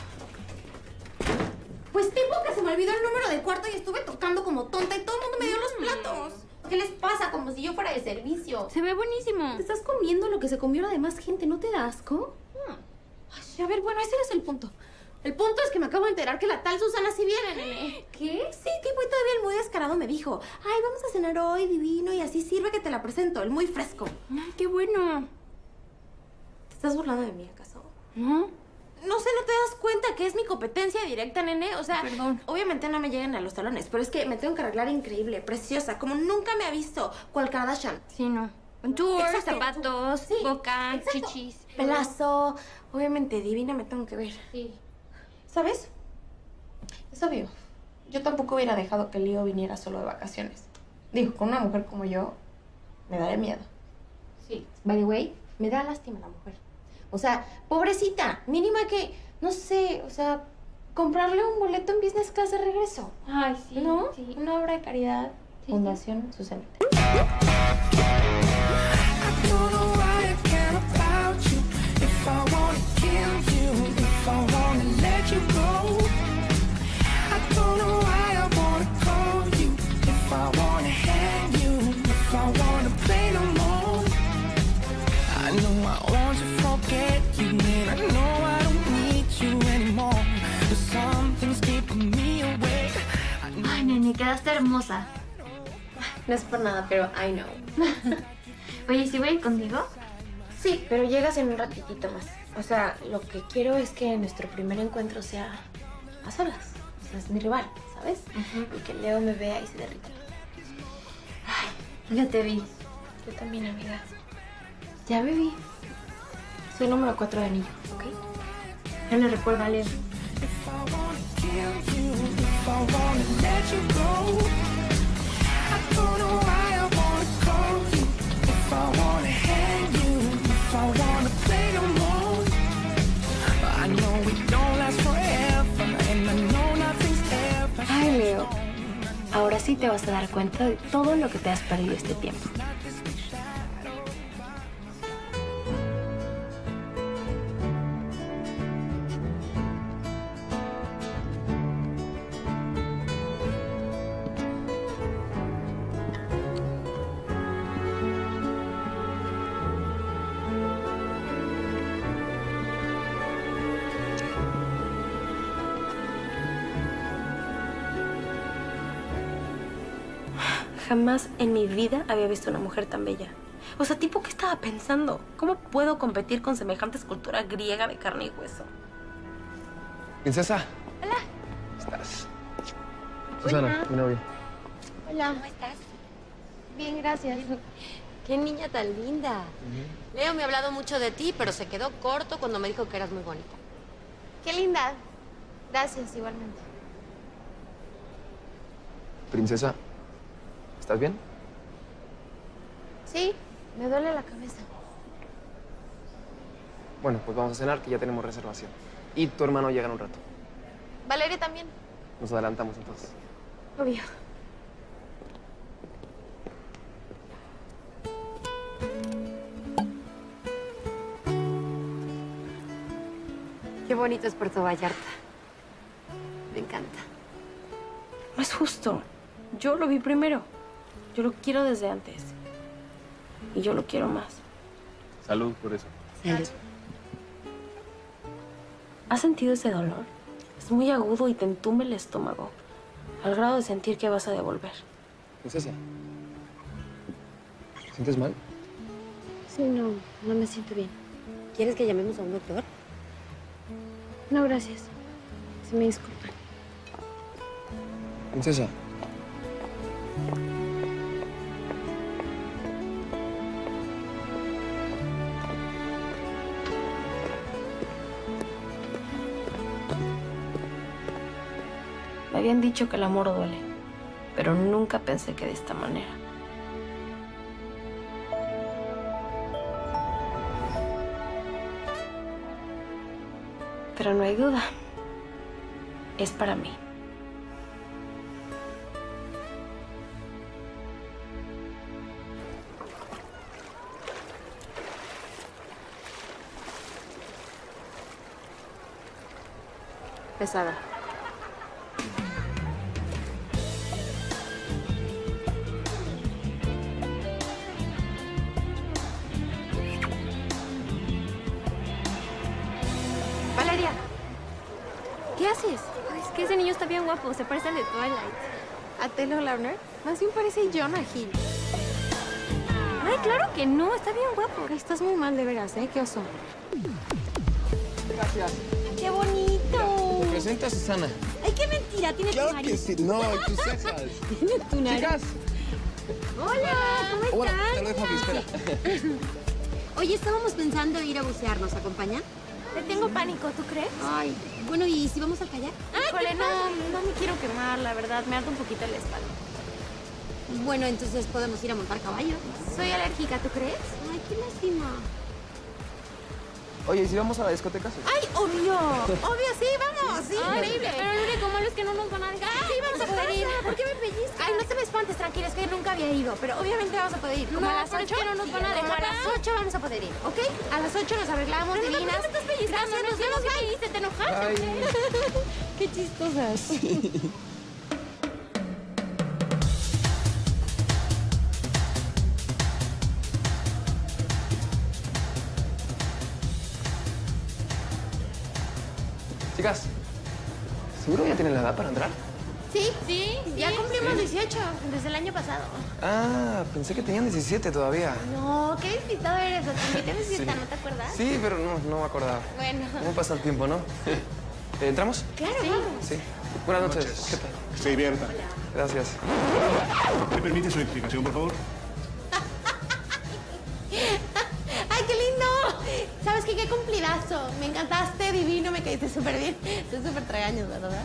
Pues tipo que se me olvidó el número del cuarto y estuve tocando como tonta y todo el mundo me dio los platos. ¿Qué les pasa? Como si yo fuera de servicio. Se ve buenísimo. Te estás comiendo lo que se comió la demás gente, ¿no te da asco? Ay, a ver, bueno, ese no es el punto. El punto es que me acabo de enterar que la tal Susana sí viene, nene. ¿Qué? Sí, tipo, y todavía el muy descarado me dijo, ay, vamos a cenar hoy, divino, y así sirve que te la presento, el muy fresco. Ay, qué bueno. ¿Te estás burlando de mí, acaso? ¿No? No sé, ¿no te das cuenta que es mi competencia directa, nene? O sea, perdón. Obviamente no me llegan a los talones, pero es que me tengo que arreglar increíble, preciosa, como nunca me ha visto cual Kardashian. Sí, no. Contour, Exacto, zapatos, sí, boca, exacto. chichis. Pelazo. Obviamente divina me tengo que ver. Sí. ¿Sabes? Es obvio. Yo tampoco hubiera dejado que Leo viniera solo de vacaciones. Digo, con una mujer como yo, me daría miedo. Sí. By the way, me da lástima la mujer. O sea, pobrecita, mínima que, no sé, o sea, comprarle un boleto en business class de regreso. Ay, sí. ¿No? Sí. Una obra de caridad. Sí, Fundación Susana. Ay, nene, quedaste hermosa. No es por nada, pero I know. Oye, ¿sí voy a ir contigo? Sí, pero llegas en un ratitito más. O sea, lo que quiero es que nuestro primer encuentro sea a solas. O sea, es mi rival, ¿sabes? Y que Leo me vea y se derrita. Ya te vi. Yo también, amiga. Ya me vi. Soy número 4 de anillo, ¿ok? Yo le recuerdo a Leo. Ay, Leo. Ahora sí te vas a dar cuenta de todo lo que te has perdido este tiempo. Jamás en mi vida había visto una mujer tan bella. O sea, tipo, ¿qué estaba pensando? ¿Cómo puedo competir con semejante escultura griega de carne y hueso? Princesa. Hola. ¿Cómo estás? Susana, mi novia. Hola. ¿Cómo estás? Bien, gracias. Qué niña tan linda. Leo me ha hablado mucho de ti, pero se quedó corto cuando me dijo que eras muy bonita. Qué linda. Gracias, igualmente. Princesa, ¿estás bien? Sí, me duele la cabeza. Bueno, pues vamos a cenar, que ya tenemos reservación. Y tu hermano llega en un rato. Valeria también. Nos adelantamos entonces. Obvio. Qué bonito es Puerto Vallarta. Me encanta. No es justo. Yo lo vi primero. Yo lo quiero desde antes. Y yo lo quiero más. Salud por eso. Salud. ¿Has sentido ese dolor? Es muy agudo y te entume el estómago. Al grado de sentir que vas a devolver. Princesa, ¿te sientes mal? Sí, no me siento bien. ¿Quieres que llamemos a un doctor? No, gracias. Se me disculpan. Princesa. Me habían dicho que el amor duele, pero nunca pensé que de esta manera. Pero no hay duda. Es para mí. Pesada. Valeria, ¿qué haces? Ay, es que ese niño está bien guapo, se parece al de Twilight. ¿A Taylor Lautner? Más bien parece Jonah Hill. Ay, claro que no, está bien guapo. Estás muy mal de veras, ¿eh? Qué oso. Gracias. ¡Qué bonito! Me presenta Susana. Ay, qué mentira, tiene tu Claro nariz. que sí. No, tus cejas. Tiene tu nariz. Chicas. Hola, ¿cómo Hola, están? te lo dejo aquí, espera. Oye, estábamos pensando ir a bucear. ¿Nos acompañan? Le tengo pánico, ¿tú crees? Ay, bueno, ¿y si vamos al kayak? Híjole, no me quiero quemar, la verdad. Me arde un poquito la espalda. Bueno, entonces podemos ir a montar caballo. Soy alérgica, ¿tú crees? Ay, qué lástima. Oye, ¿y si vamos a la discoteca? ¡Ay, obvio! ¡Obvio, sí, vamos! Sí, Ay, increíble. Pero lo único malo es que no nos van a dejar. Sí, vamos a poder ir. ¿Por qué me pellizcas? Ay, no te me espantes, tranquila, es que nunca había ido, pero obviamente vamos a poder ir. ¿Como No, a las pero 8? es que no nos van a dejar. Como a las 8 vamos a poder ir, ¿ok? A las 8 nos arreglamos, Pero no, divinas. ¿por qué me estás pellizcando? Gracias, nos vemos, bye. ¿Te enojaste? Qué chistosas. Chicas, ¿seguro ya tienen la edad para entrar? Sí, ya cumplimos 18 desde el año pasado. Ah, pensé que tenían 17 todavía. No, qué despistado eres. También tienes fiesta, Sí. ¿no te acuerdas? Sí, pero no me acordaba. Bueno. ¿Cómo pasa el tiempo, no? ¿Entramos? Claro, vamos. Sí. Buenas noches. ¿Qué tal? Que se divierta. Gracias. ¿Me permite su identificación, por favor? ¡Ay, qué lindo! ¿Sabes qué? ¡Qué cumplidazo! Me encantaste, divino, me caíste súper bien. Soy súper tragaños, ¿verdad?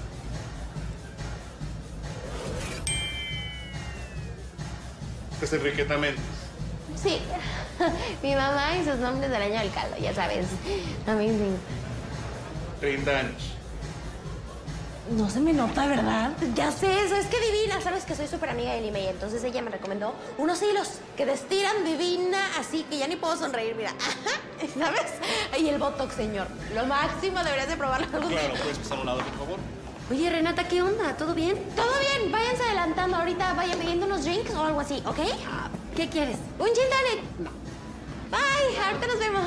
Este es Enriqueta Méndez. Sí. Mi mamá y sus nombres del año del caldo, ya sabes. Amazing. 30 años. No se me nota, ¿verdad? Ya sé, eso es que divina. Sabes que soy súper amiga de Lima y entonces ella me recomendó unos hilos que destiran divina, así que ya ni puedo sonreír, mira. ¿Sabes? Y el Botox, señor. Lo máximo, deberías de probarlo algún día. Claro, ¿puedes pasar a un lado, por favor? Oye, Renata, ¿qué onda? ¿Todo bien? Todo bien, váyanse adelantando. Ahorita vayan pidiendo unos drinks o algo así, ¿ok? ¿Qué quieres? Un gin tonic. No. Bye, ahorita nos vemos.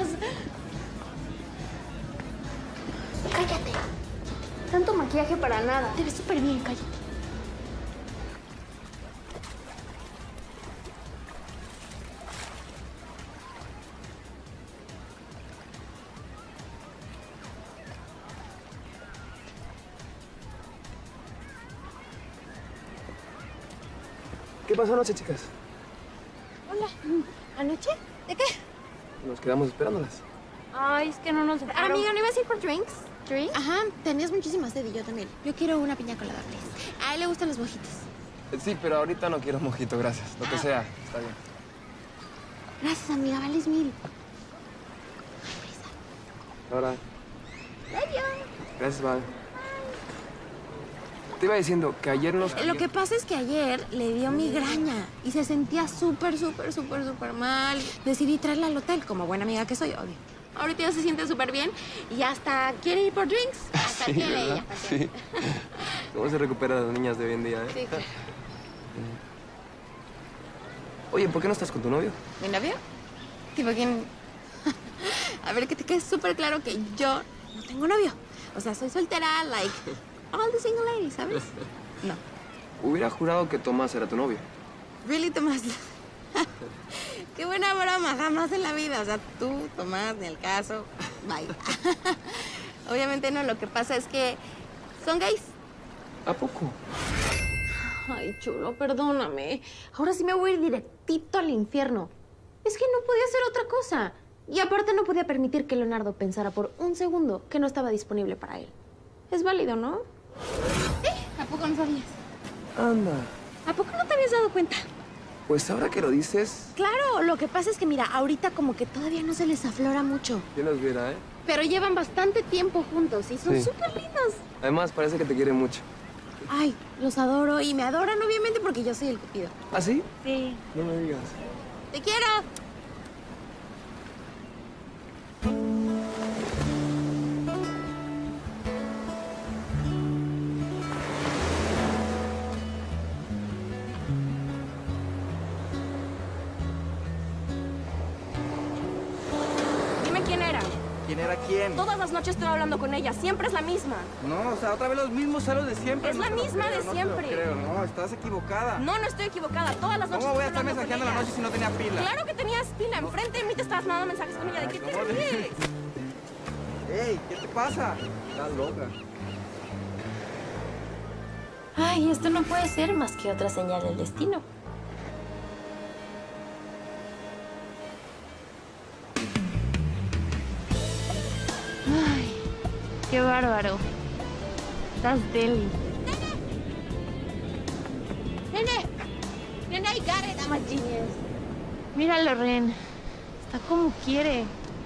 Cállate. Tanto maquillaje para nada. Te ves súper bien, cállate. ¿Qué pasó anoche, chicas? Hola. ¿Anoche? ¿De qué? Nos quedamos esperándolas. Ay, es que no nos dejaron. Amiga, ¿no ibas a ir por drinks? ¿Drinks? Ajá, tenías muchísima sed y yo también. Yo quiero una piña colada, please. A él le gustan los mojitos. Sí, pero ahorita no quiero mojito, gracias. Lo que sea, está bien. Gracias, amiga, vales mil. Ahora, Love you. gracias, bye. Te iba diciendo que ayer nos... Lo que pasa es que ayer le dio migraña y se sentía súper mal. Decidí traerla al hotel, como buena amiga que soy, obvio. Ahorita ya se siente súper bien y hasta quiere ir por drinks. Hasta Sí, quiere ¿verdad? ella. Sí. ¿Cómo se recuperan las niñas de hoy en día, eh? Sí, claro. Oye, ¿por qué no estás con tu novio? ¿Mi novio? Tipo, ¿quién? A ver, que te quede súper claro que yo no tengo novio. O sea, soy soltera, like all the single ladies, ¿sabes? No. Hubiera jurado que Tomás era tu novio. Really, Tomás. Qué buena broma, jamás en la vida. O sea, tú, Tomás, ni el caso. Bye. Obviamente no, lo que pasa es que son gays. ¿A poco? Ay, chulo, perdóname. Ahora sí me voy a ir directito al infierno. Es que no podía hacer otra cosa. Y aparte no podía permitir que Leonardo pensara por un segundo que no estaba disponible para él. Es válido, ¿no? ¿A poco no sabías? Anda. ¿A poco no te habías dado cuenta? Pues ahora que lo dices, Claro, lo que pasa es que, mira, ahorita como que todavía no se les aflora mucho. ¿quién los viera, eh? Pero llevan bastante tiempo juntos y son Sí. súper lindos. Además, parece que te quiere mucho. Ay, los adoro y me adoran obviamente porque yo soy el cupido. ¿Ah, sí? Sí. No me digas. ¡Te quiero! Dime quién era. ¿Quién era quién? Todas las noches estoy hablando con ella, siempre es la misma. No, o sea, otra vez los mismos celos de siempre. Es no la te lo misma creo, de no siempre. te lo creo, no, estás equivocada. No, no estoy equivocada. Todas las noches ¿Cómo voy a estoy estar hablando mensajeando con la ella. noche si no tenía pila? Claro que tenías pila. Enfrente de mí te estabas mandando mensajes con ella. ¿De qué te ¿cómo de- ríes? ¡Ey! ¿Qué te pasa? Estás loca. Ay, esto no puede ser más que otra señal del destino. Ay, qué bárbaro. Estás deli. ¡Nene! ¡Nene, I got it! I'm a genius. Míralo, Ren. Está como quiere.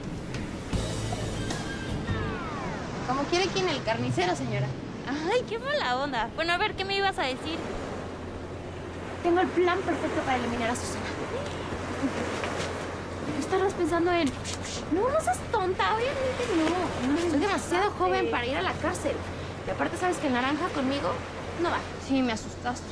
Como quiere quien, el carnicero, señora. Ay, qué mala onda. Bueno, a ver, ¿qué me ibas a decir? Tengo el plan perfecto para eliminar a Susana. ¿Qué estarás pensando en...? No, no seas tonta, obviamente no. Soy demasiado joven para ir a la cárcel. Y aparte, ¿sabes que el naranja conmigo no va? Sí, me asustaste.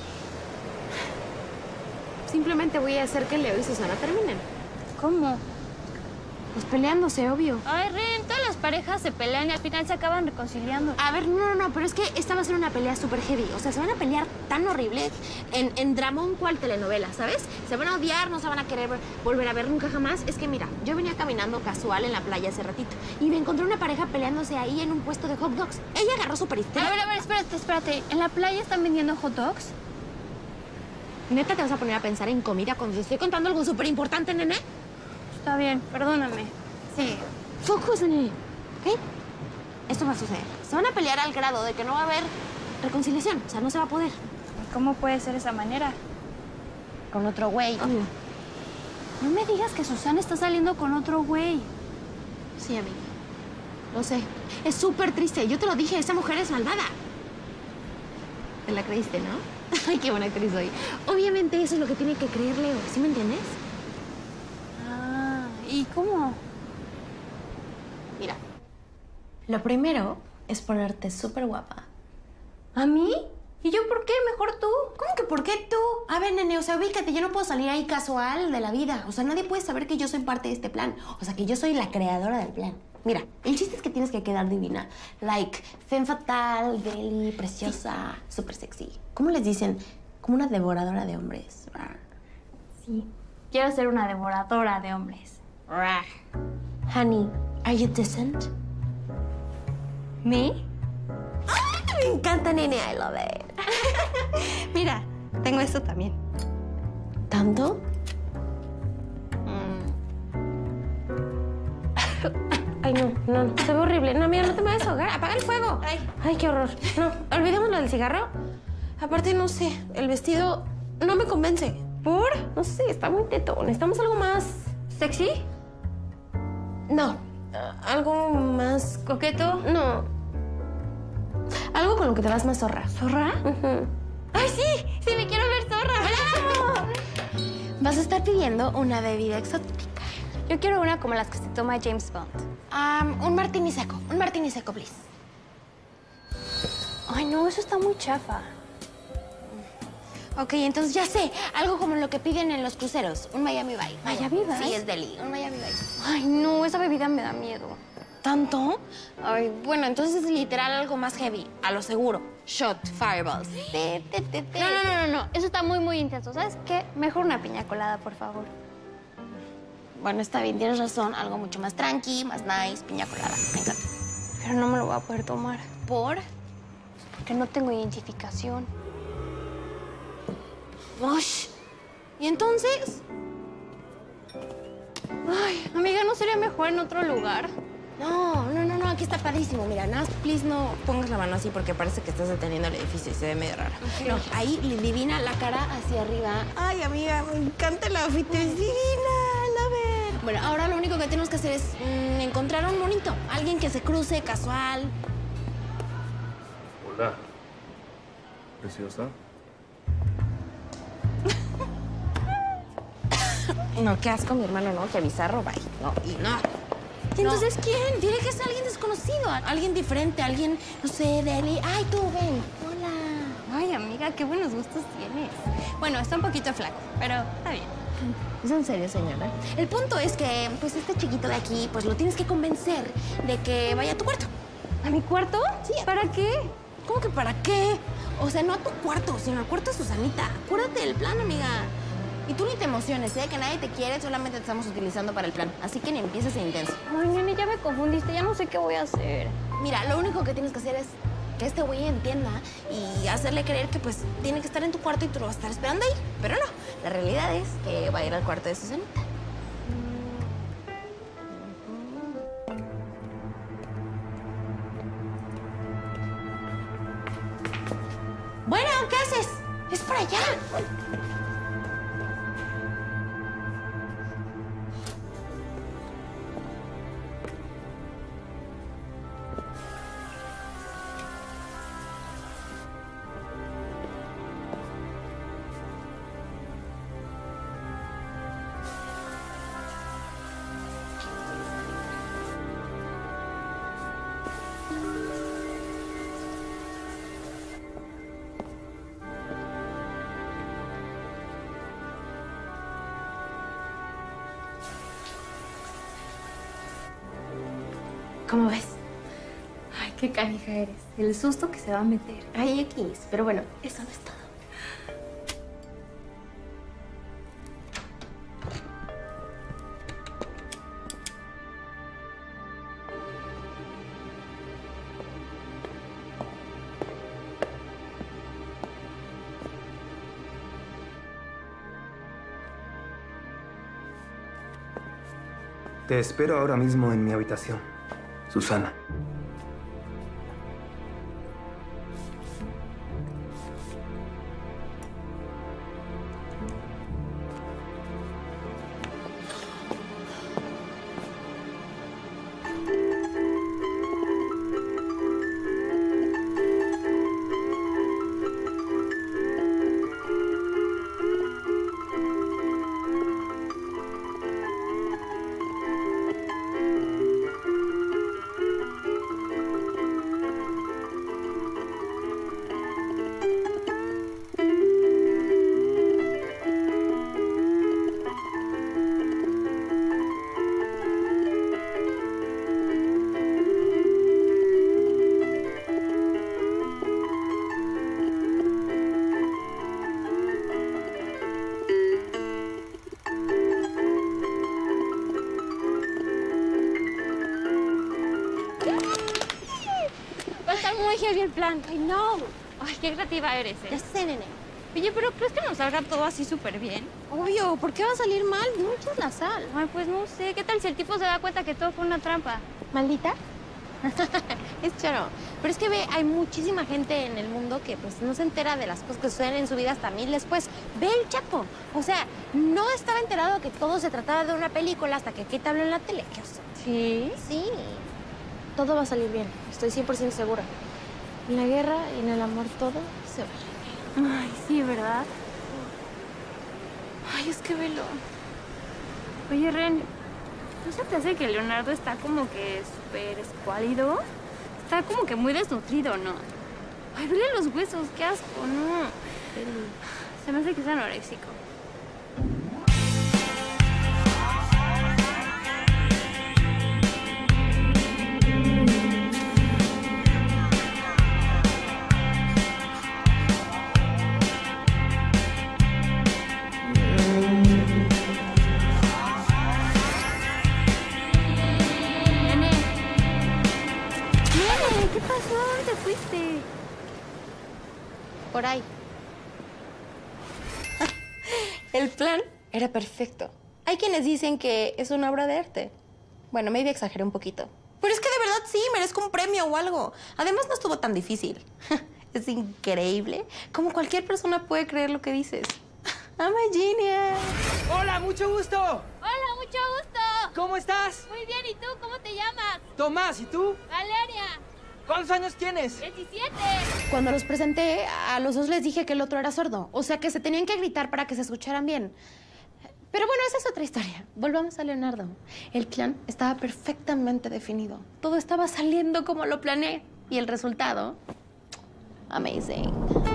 Simplemente voy a hacer que Leo y Susana terminen. ¿Cómo? Pues peleándose, obvio. Ay, Ren, todas las parejas se pelean y al final se acaban reconciliando. A ver, no, pero es que esta va a ser una pelea súper heavy. O sea, se van a pelear tan horrible en dramón cual telenovela, ¿sabes? Se van a odiar, no se van a querer volver a ver nunca jamás. Es que mira, yo venía caminando casual en la playa hace ratito y me encontré una pareja peleándose ahí en un puesto de hot dogs. Ella agarró súper histérica. A ver, espérate. ¿En la playa están vendiendo hot dogs? ¿Neta te vas a poner a pensar en comida cuando te estoy contando algo súper importante, nene? Está bien, perdóname. Sí. Focus, nene. ¿Ok? Esto va a suceder. Se van a pelear al grado de que no va a haber reconciliación. O sea, no se va a poder. ¿Cómo puede ser esa manera? Con otro güey. Obvio. No me digas que Susana está saliendo con otro güey. Sí, amiga. Lo sé. Es súper triste. Yo te lo dije, esa mujer es malvada. Te la creíste, ¿no? Ay, qué buena actriz soy. Obviamente eso es lo que tiene que creer Leo. ¿Sí me entiendes? Ah, ¿y cómo? Mira. Lo primero es ponerte súper guapa. ¿A mí? ¿Y yo por qué? Mejor tú. ¿Cómo que por qué tú? A ver, nene, o sea, ubícate, yo no puedo salir ahí casual de la vida. O sea, nadie puede saber que yo soy parte de este plan. O sea, que yo soy la creadora del plan. Mira, el chiste es que tienes que quedar divina. Like, femme fatal, deli, preciosa, súper sexy. ¿Cómo les dicen? Como una devoradora de hombres. Sí. Quiero ser una devoradora de hombres. Honey, are you decent? ¿Me? ¡Ay, me encanta, nene! I love it. Mira, tengo esto también. ¿Tanto? Ay, no, se ve horrible. No, mira, no te me vas a ahogar. Apaga el fuego. Ay, qué horror. No, olvidémoslo del cigarro. Aparte, no sé, el vestido no me convence. ¿Por? No sé, está muy teto. Necesitamos algo más... ¿Sexy? No, algo más... ¿Coqueto? No. Algo con lo que te vas más zorra. ¿Zorra? ¡Ay, sí! ¡Sí, me quiero ver zorra! ¡Bravo! Vas a estar pidiendo una bebida exótica. Yo quiero una como las que se toma James Bond. Un martini seco. Un martini seco, please. Ay, no, eso está muy chafa. Ok, entonces ya sé. Algo como lo que piden en los cruceros. Un Miami Vice. ¿Miami Vice? Sí, es deli. Un Miami Vice. Ay, no, esa bebida me da miedo. ¿Tanto? Ay, bueno, entonces es literal algo más heavy. A lo seguro. Shot, fireballs. No. Eso está muy intenso. ¿Sabes qué? Mejor una piña colada, por favor. Bueno, está bien, tienes razón. Algo mucho más tranqui, más nice, piña colada. Me encanta. Pero no me lo voy a poder tomar. ¿Por? Porque no tengo identificación. Ush. ¿Y entonces? Ay, amiga, ¿no sería mejor en otro lugar? No, aquí está padrísimo. Mira, nada más, please, no pongas la mano así porque parece que estás deteniendo el edificio y se ve medio raro. Okay. No, ahí divina la cara hacia arriba. Ay, amiga, me encanta el outfit, es divina, love it. Bueno, ahora lo único que tenemos que hacer es encontrar a un monito. Alguien que se cruce, casual. Hola. Preciosa. No, qué asco, mi hermano, no, qué bizarro, bye. No, y no. ¿Y entonces quién? Tiene que ser alguien desconocido, alguien diferente, alguien, no sé, de él. Ay, tú, ven. Hola. Ay, amiga, qué buenos gustos tienes. Bueno, está un poquito flaco, pero está bien. ¿Es en serio, señora? El punto es que, pues, este chiquito de aquí, pues, lo tienes que convencer de que vaya a tu cuarto. ¿A mi cuarto? Sí. ¿Para qué? ¿Cómo que para qué? O sea, no a tu cuarto, sino al cuarto de Susanita. Acuérdate del plan, amiga. Y tú ni te emociones, ¿eh? Que nadie te quiere, solamente te estamos utilizando para el plan. Así que ni empieces en intenso. Ay, nene, ya me confundiste, ya no sé qué voy a hacer. Mira, lo único que tienes que hacer es que este güey entienda y hacerle creer que, pues, tiene que estar en tu cuarto y tú lo vas a estar esperando ahí. Pero no, la realidad es que va a ir al cuarto de Susanita. Bueno, ¿qué haces? Es para allá. ¿Cómo ves? Ay, qué canija eres. El susto que se va a meter. Ay, X. Pero bueno, eso no es todo. Te espero ahora mismo en mi habitación, Susana. Muy heavy el plan. Ay, no. Ay, qué creativa eres, ¿eh? Ya sé, nene. Oye, pero ¿crees que nos salga todo así súper bien? Obvio, ¿por qué va a salir mal? No echas la sal. Ay, pues no sé. ¿Qué tal si el tipo se da cuenta que todo fue una trampa? ¿Maldita? Es choro. Pero es que ve, hay muchísima gente en el mundo que pues no se entera de las cosas que suceden en su vida hasta 1000 después. Ve el Chapo. O sea, no estaba enterado que todo se trataba de una película hasta que Kate habló en la tele. ¿Qué oso? ¿Sí? Sí. Todo va a salir bien. Estoy 100% segura. En la guerra y en el amor todo se va. Ay, sí, ¿verdad? Ay, es que velo. Oye, Ren, ¿no se te hace que Leonardo está como que súper escuálido? Está como que muy desnutrido, ¿no? Ay, vele los huesos, qué asco, no. Se me hace que es anoréxico. por ahí. El plan era perfecto. Hay quienes dicen que es una obra de arte. Bueno, maybe exageré un poquito. Pero es que de verdad sí, merezco un premio o algo. Además, no estuvo tan difícil. Es increíble cómo cualquier persona puede creer lo que dices. I'm a genius. Hola, mucho gusto. Hola, mucho gusto. ¿Cómo estás? Muy bien, ¿y tú? ¿Cómo te llamas? Tomás, ¿y tú? Valeria. ¿Cuántos años tienes? 17. Cuando los presenté, a los dos les dije que el otro era sordo. O sea, que se tenían que gritar para que se escucharan bien. Pero bueno, esa es otra historia. Volvamos a Leonardo. El plan estaba perfectamente definido. Todo estaba saliendo como lo planeé. Y el resultado... amazing.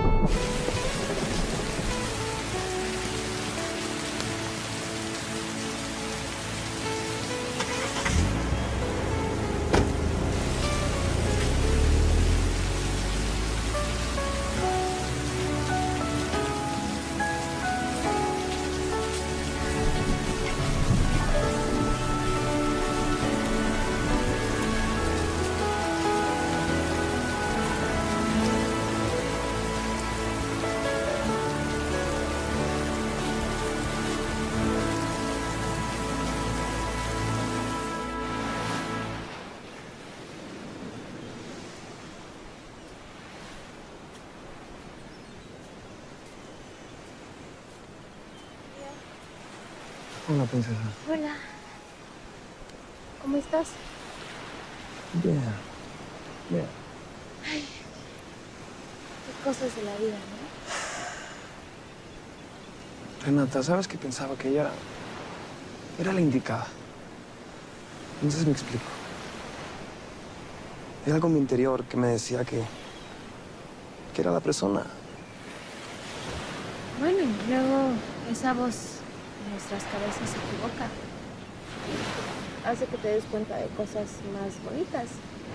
Hola, princesa. Hola. ¿Cómo estás? Bien. Bien. Ay, qué cosas de la vida, ¿no? Renata, ¿sabes que pensaba que ella era la indicada? Entonces me explico. Hay algo en mi interior que me decía que era la persona. Bueno, y luego esa voz en nuestras cabezas se equivoca. Hace que te des cuenta de cosas más bonitas.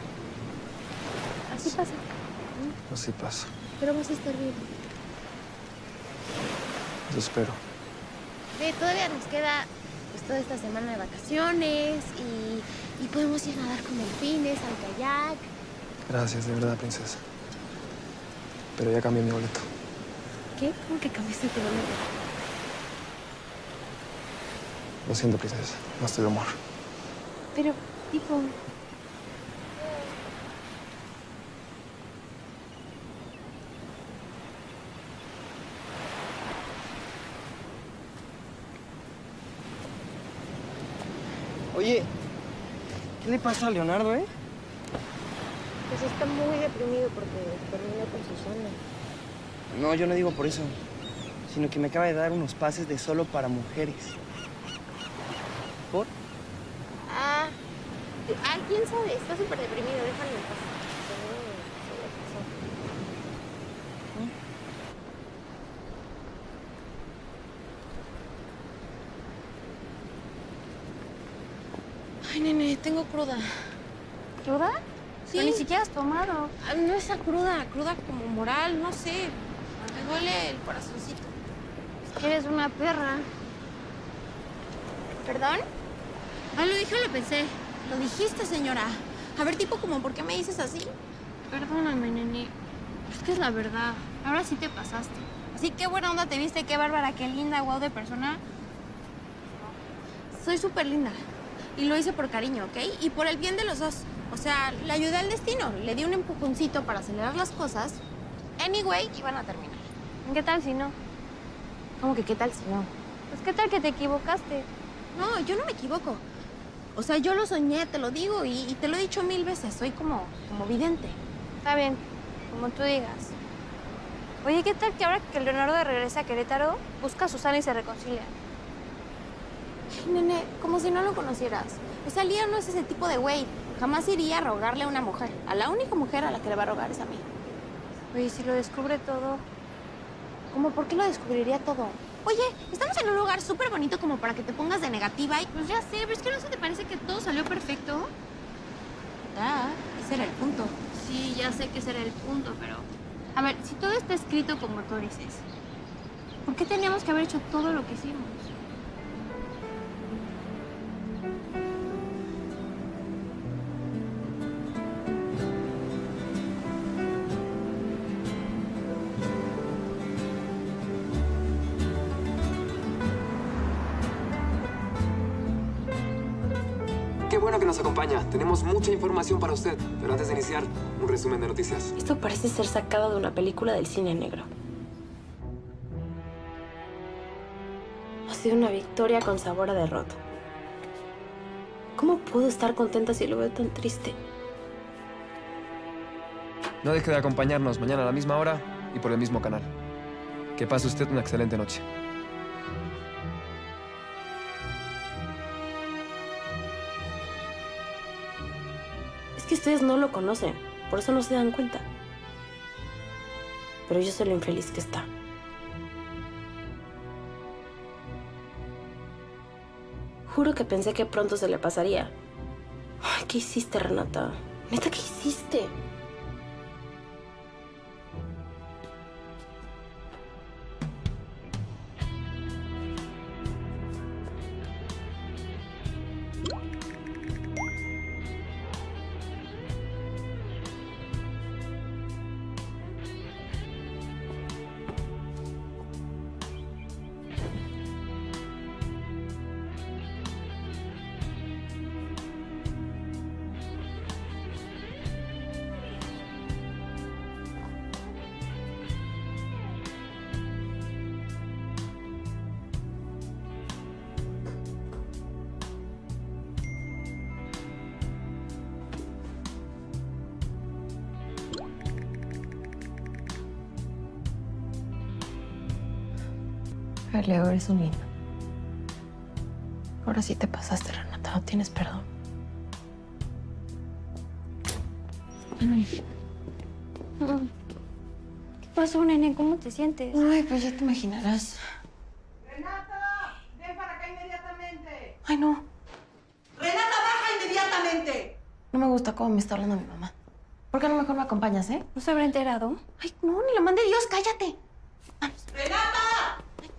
Así pasa. Así pasa. Pero vas a estar bien. Yo espero. Ve, todavía nos queda pues toda esta semana de vacaciones y podemos ir a nadar con delfines, al kayak. Gracias, de verdad, princesa. Pero ya cambié mi boleto. ¿Qué? ¿Cómo que cambiaste tu boleto? Lo siento, princesa. No estoy de humor. Pero, tipo... Oye, ¿qué le pasa a Leonardo, Pues está muy deprimido porque terminó con Susana. No, yo no digo por eso, sino que me acaba de dar unos pases de solo para mujeres. ¿Por? ¿Quién sabe? Está súper deprimido, déjalo en paz. Ay, nene, tengo cruda. ¿Cruda? Sí. Pero ni siquiera has tomado. No es cruda, cruda como moral, no sé. Me duele el corazoncito. Es que eres una perra. ¿Perdón? Ah, lo dije o lo pensé. Lo dijiste, señora. A ver, tipo, como, ¿por qué me dices así? Perdóname, nene. Es que es la verdad. Ahora sí te pasaste. Así, qué buena onda te viste, qué bárbara, qué linda, guau de persona. Soy súper linda. Y lo hice por cariño, ¿ok? Y por el bien de los dos. O sea, le ayudé al destino. Le di un empujoncito para acelerar las cosas. Anyway, iban a terminar. ¿Qué tal si no? ¿Cómo que qué tal si no? Pues qué tal que te equivocaste. No, yo no me equivoco. O sea, yo lo soñé, te lo digo, y te lo he dicho 1000 veces. Soy como vidente. Está bien, como tú digas. Oye, ¿qué tal que ahora que Leonardo regresa a Querétaro, busca a Susana y se reconcilian? Ay, nene, como si no lo conocieras. O sea, Lía no es ese tipo de güey. Jamás iría a rogarle a una mujer. A la única mujer a la que le va a rogar es a mí. Oye, si lo descubre todo... ¿Cómo? ¿Por qué lo descubriría todo? Oye, estamos en un lugar súper bonito como para que te pongas de negativa y... Pues ya sé, pero es que no se te parece que todo salió perfecto. Ese era el punto. Sí, ya sé que ese era el punto, pero... A ver, si todo está escrito como tú dices, ¿por qué teníamos que haber hecho todo lo que hicimos? bueno que nos acompaña. Tenemos mucha información para usted. Pero antes de iniciar, un resumen de noticias. Esto parece ser sacado de una película del cine negro. Ha sido una victoria con sabor a derrota. ¿Cómo puedo estar contenta si lo veo tan triste? No deje de acompañarnos mañana a la misma hora y por el mismo canal. Que pase usted una excelente noche. Es que ustedes no lo conocen, por eso no se dan cuenta. Pero yo soy lo infeliz que está. Juro que pensé que pronto se le pasaría. Ay, ¿qué hiciste, Renata? ¿Neta qué hiciste? Ay, Leo, eres un lindo. Ahora sí te pasaste, Renata. No tienes perdón. ¿Qué pasó, nene? ¿Cómo te sientes? Ay, pues ya te imaginarás. ¡Renata! ¡Ven para acá inmediatamente! Ay, no. ¡Renata, baja inmediatamente! No me gusta cómo me está hablando mi mamá. ¿Por qué no mejor me acompañas, eh? ¿No se habrá enterado? Ay, no, ni la mande Dios, cállate. ¡Renata!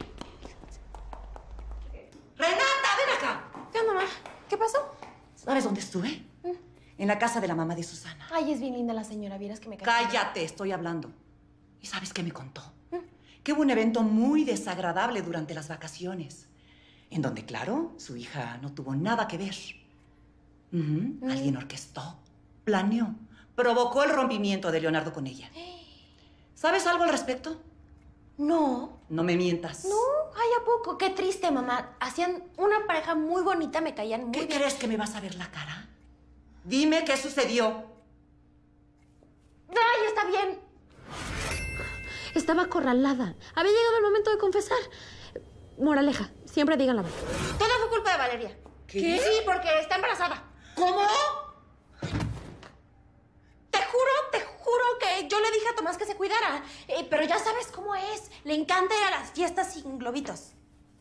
¡Renata, ven acá! ¿Qué onda, mamá? ¿Qué pasó? ¿Sabes dónde estuve? En la casa de la mamá de Susana. Ay, es bien linda la señora. Vieras que me cae. Cállate, estoy hablando. ¿Y sabes qué me contó? Que hubo un evento muy desagradable durante las vacaciones, en donde, claro, su hija no tuvo nada que ver. Alguien orquestó, planeó, provocó el rompimiento de Leonardo con ella. ¿Sabes algo al respecto? No. No me mientas. No, ay, ¿a poco? Qué triste, mamá. Hacían una pareja muy bonita, me caían muy ¿Qué bien. crees que me vas a ver la cara? Dime qué sucedió. Ay, está bien. Estaba acorralada. Había llegado el momento de confesar. Moraleja, siempre digan la verdad. Todo fue culpa de Valeria. ¿Qué? Sí, porque está embarazada. ¿Cómo? Te juro que yo le dije a Tomás que se cuidara. Pero ya sabes cómo es. Le encanta ir a las fiestas sin globitos.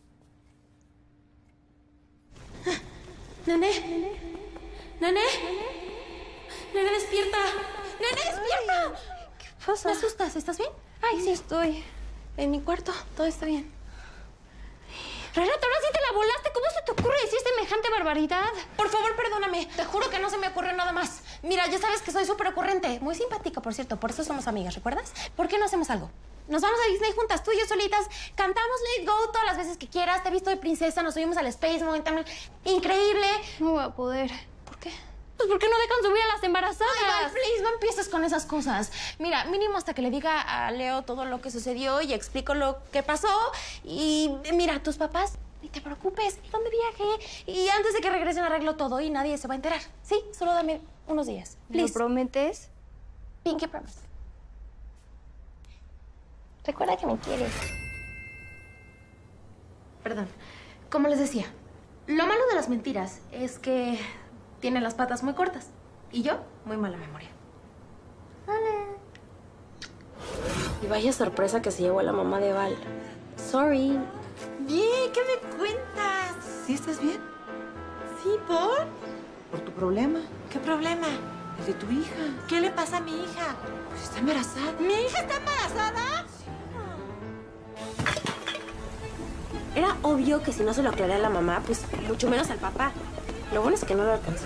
Nene. Nene. Nene, despierta. Nene, despierta. ¿Qué pasa? ¿Me asustas? ¿Estás bien? Ay, sí estoy. En mi cuarto. Todo está bien. Renata, ahora sí te la volaste. ¿Cómo se te ocurre decir semejante barbaridad? Por favor, perdóname. Te juro que no se me ocurre nada más. Mira, ya sabes que soy súper ocurrente. Muy simpática, por cierto. Por eso somos amigas, ¿recuerdas? ¿Por qué no hacemos algo? Nos vamos a Disney juntas, tú y yo solitas. Cantamos Let It Go todas las veces que quieras. Te he visto de princesa. Nos subimos al Space Mountain también. Increíble. No voy a poder. ¿Por qué? Pues ¿por qué no dejan subir a las embarazadas? Ay, Val, please, no empieces con esas cosas. Mira, mínimo hasta que le diga a Leo todo lo que sucedió y explico lo que pasó. Y mira, tus papás, ni te preocupes, ¿dónde viaje? Y antes de que regresen arreglo todo y nadie se va a enterar. Sí, solo dame unos días. ¿Me lo prometes? Pinky promise. Recuerda que me quieres. Perdón. Como les decía, lo malo de las mentiras es que tienen las patas muy cortas. Y yo, muy mala memoria. Y vaya sorpresa que se llevó a la mamá de Val. Sorry. Bien, ¿qué me cuentas? ¿Sí estás bien? Sí, ¿por? Por tu problema. ¿Qué problema? El de tu hija. ¿Qué le pasa a mi hija? Pues está embarazada. ¿Mi hija está embarazada? Era obvio que si no se lo aclaré a la mamá, pues mucho menos al papá. Lo bueno es que no lo alcanzó.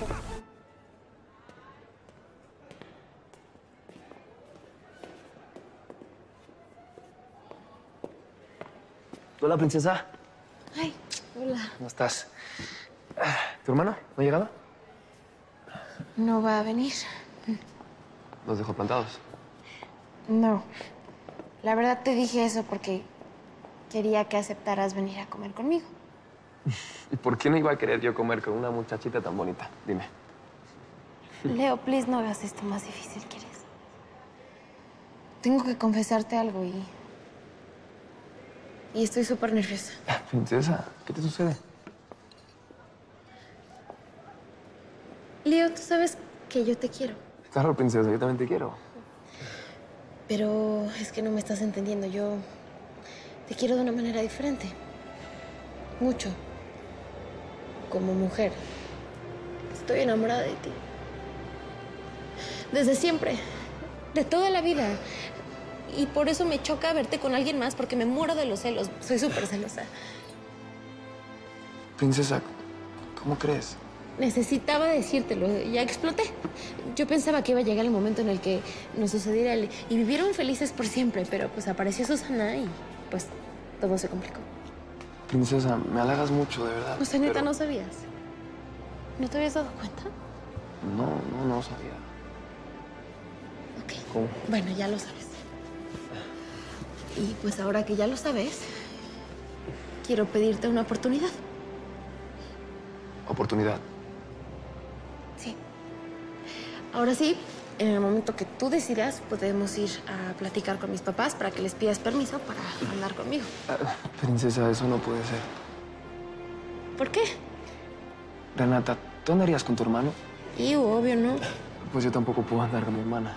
Hola, princesa. Ay, hola. ¿Cómo estás? ¿Tu hermano no ha llegado? no va a venir. ¿Los dejó plantados? No. La verdad te dije eso porque quería que aceptaras venir a comer conmigo. ¿Y por qué no iba a querer yo comer con una muchachita tan bonita? Dime. Leo, please, no hagas esto más difícil, ¿quieres? Tengo que confesarte algo y estoy súper nerviosa. Princesa, ¿qué te sucede? Leo, tú sabes que yo te quiero. Claro, princesa, yo también te quiero. Pero es que no me estás entendiendo. Yo te quiero de una manera diferente. Mucho. Como mujer. Estoy enamorada de ti. Desde siempre. De toda la vida. Y por eso me choca verte con alguien más, porque me muero de los celos. Soy súper celosa. Princesa, ¿cómo crees? Necesitaba decírtelo. Ya exploté. Yo pensaba que iba a llegar el momento en el que nos sucediera y vivieron felices por siempre, pero pues apareció Susana y pues todo se complicó. Princesa, me halagas mucho, de verdad. O sea, neta, pero... ¿no sabías? ¿No te habías dado cuenta? No sabía. Ok. ¿Cómo? Bueno, ya lo sabes. Y pues ahora que ya lo sabes, quiero pedirte una oportunidad. ¿Oportunidad? Sí. Ahora sí, en el momento que tú decidas, podemos ir a platicar con mis papás para que les pidas permiso para andar conmigo. Princesa, eso no puede ser. ¿Por qué? Renata, ¿tú andarías con tu hermano? Y obvio, ¿no? Pues yo tampoco puedo andar con mi hermana.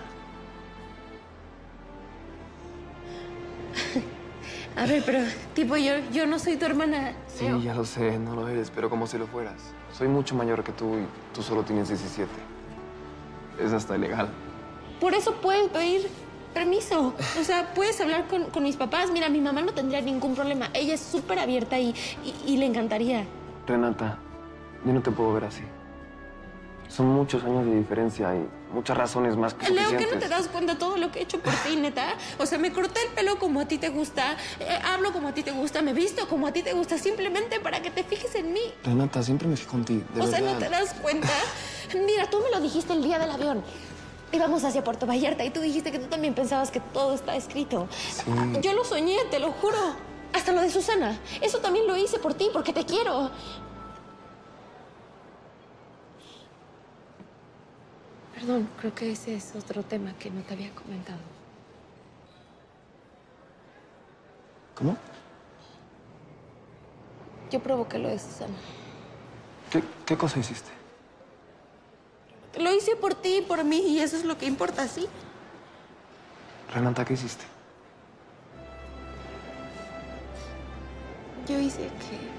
A ver, pero, tipo, yo no soy tu hermana. Sí, ya lo sé, no lo eres, pero como si lo fueras. Soy mucho mayor que tú y tú solo tienes 17. Es hasta ilegal. Por eso puedes pedir permiso. O sea, puedes hablar con mis papás. Mira, mi mamá no tendría ningún problema. Ella es súper abierta y le encantaría. Renata, yo no te puedo ver así. Son muchos años de diferencia y muchas razones más que Leo, suficientes. ¿que no te das cuenta de todo lo que he hecho por ti, neta? O sea, me corté el pelo como a ti te gusta, hablo como a ti te gusta, me visto como a ti te gusta, simplemente para que te fijes en mí. Renata, siempre me fijo en ti, de O verdad. sea, ¿no te das cuenta? Mira, tú me lo dijiste el día del avión. Íbamos hacia Puerto Vallarta y tú dijiste que tú también pensabas que todo está escrito. Sí. Yo lo soñé, te lo juro. Hasta lo de Susana. Eso también lo hice por ti, porque te quiero. Perdón, creo que ese es otro tema que no te había comentado. ¿Cómo? Yo provoqué lo de Susana. ¿Qué cosa hiciste? Lo hice por ti y por mí, y eso es lo que importa, ¿sí? Renata, ¿qué hiciste? Yo hice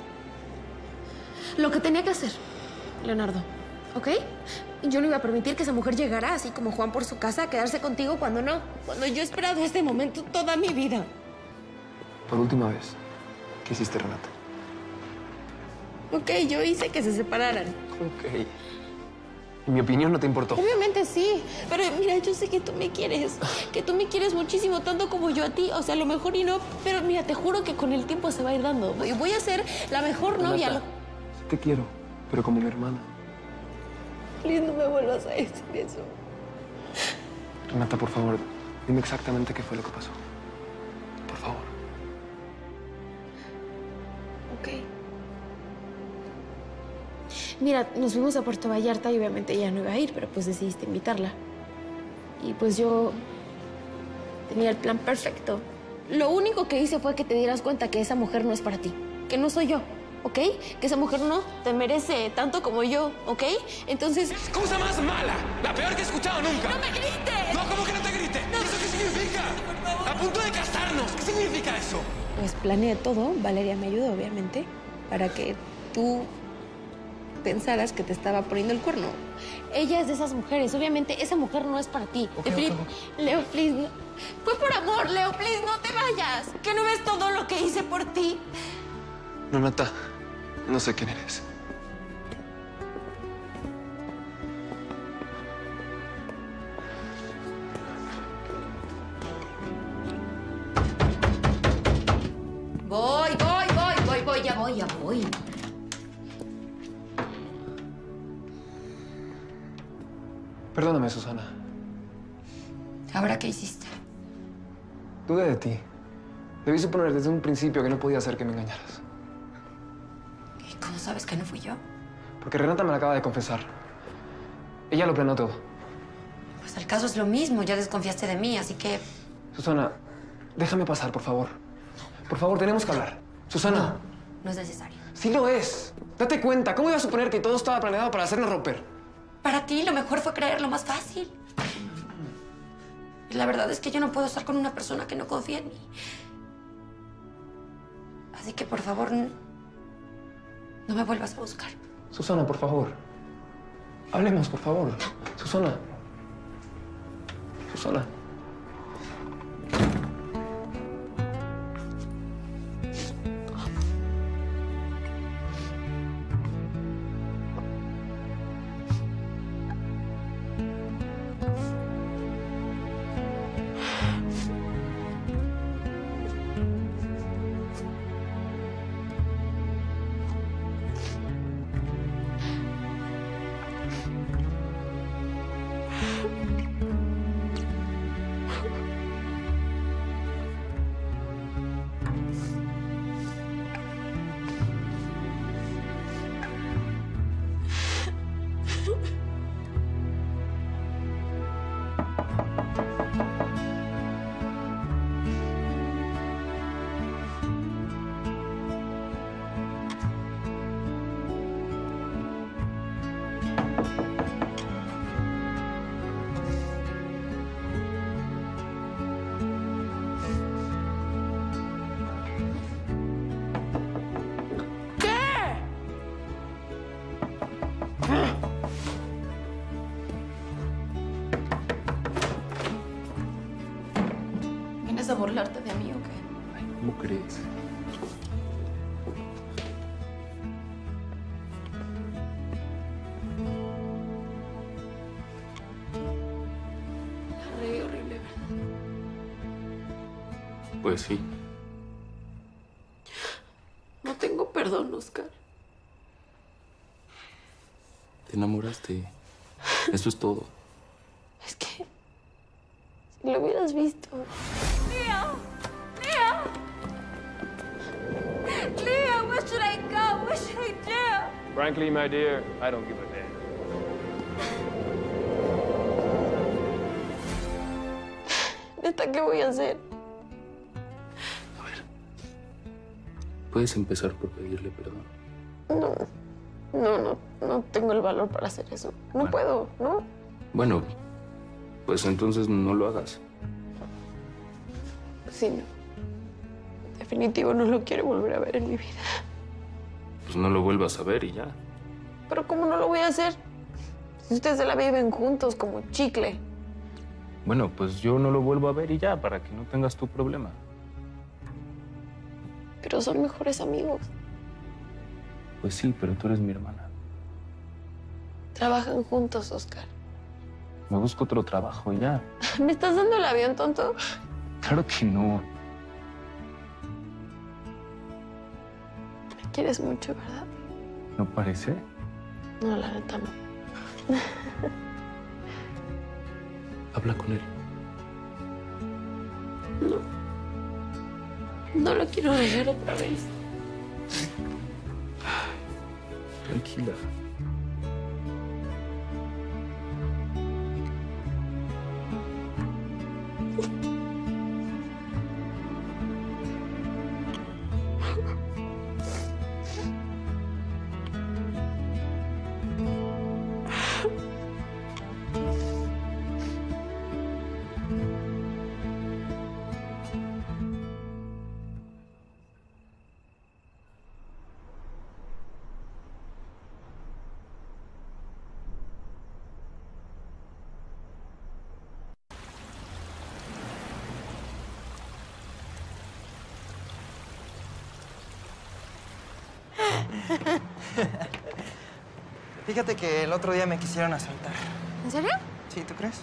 lo que tenía que hacer, Leonardo, ¿ok? Yo no iba a permitir que esa mujer llegara así como Juan por su casa a quedarse contigo cuando no. Cuando yo he esperado este momento toda mi vida. Por última vez, ¿qué hiciste, Renata? Ok, yo hice que se separaran. Ok. ¿Y mi opinión no te importó? Obviamente sí, pero mira, yo sé que tú me quieres. Que tú me quieres muchísimo, tanto como yo a ti. O sea, a lo mejor y no, pero mira, te juro que con el tiempo se va a ir dando. Y voy a ser la mejor novia. Renata, sí te quiero, pero como mi hermana. Please, no me vuelvas a decir eso. Renata, por favor, dime exactamente qué fue lo que pasó. Por favor. Ok. Mira, nos fuimos a Puerto Vallarta y obviamente ella no iba a ir, pero pues decidiste invitarla. Y pues yo tenía el plan perfecto. Lo único que hice fue que te dieras cuenta que esa mujer no es para ti, que no soy yo, ¿ok? Que esa mujer no te merece tanto como yo, ¿ok? Entonces... ¡Excusa más mala! ¡La peor que he escuchado nunca! ¡No me grites! No, ¿cómo que no te grite? No. ¿Eso qué significa? ¡A punto de casarnos! ¿Qué significa eso? Pues planeé todo. Valeria me ayudó, obviamente, para que tú pensaras que te estaba poniendo el cuerno. Ella es de esas mujeres. Obviamente, esa mujer no es para ti. Leo, please, no. Fue por amor, Leo, please, no te vayas. ¿Que no ves todo lo que hice por ti? Renata, no sé quién eres. Ya voy. Perdóname, Susana. ¿Ahora qué hiciste? Dudé de ti. Debí suponer desde un principio que no podía hacer que me engañaras. ¿Y cómo sabes que no fui yo? Porque Renata me lo acaba de confesar. Ella lo planeó todo. Pues el caso es lo mismo. Ya desconfiaste de mí, así que... Susana, déjame pasar, por favor. Por favor, tenemos que hablar. Susana. No es necesario. Sí lo es. Date cuenta. ¿Cómo iba a suponer que todo estaba planeado para hacernos romper? Para ti lo mejor fue creer lo más fácil. Y la verdad es que yo no puedo estar con una persona que no confía en mí. Así que, por favor, no me vuelvas a buscar. Susana, por favor. Hablemos, por favor. Susana. Susana. ¿Vienes a burlarte de mí o qué? ¿Cómo crees? La regué horrible, ¿verdad? Pues sí. No tengo perdón, Oscar. Te enamoraste. Eso es todo. Es que... si lo hubieras visto... Leo! Leo! Leo, where should I go? What should I do? Frankly, my dear, I don't give a damn. ¿Neta qué voy a hacer? Puedes empezar por pedirle perdón. No tengo el valor para hacer eso. No puedo, ¿no? Bueno, pues entonces no lo hagas. Sí, no. Definitivo no lo quiero volver a ver en mi vida. Pues no lo vuelvas a ver y ya. Pero ¿cómo no lo voy a hacer? Si ustedes se la viven juntos como chicle. Bueno, pues yo no lo vuelvo a ver y ya, para que no tengas tu problema. Pero son mejores amigos. Pues sí, pero tú eres mi hermana. Trabajan juntos, Oscar. Me busco otro trabajo y ya. ¿Me estás dando el avión, tonto? Claro que no. Me quieres mucho, ¿verdad? ¿No parece? No, la neta no. Habla con él. No lo quiero dejar otra vez. Tranquila. Fíjate que el otro día me quisieron asaltar. ¿En serio? ¿Sí, tú crees?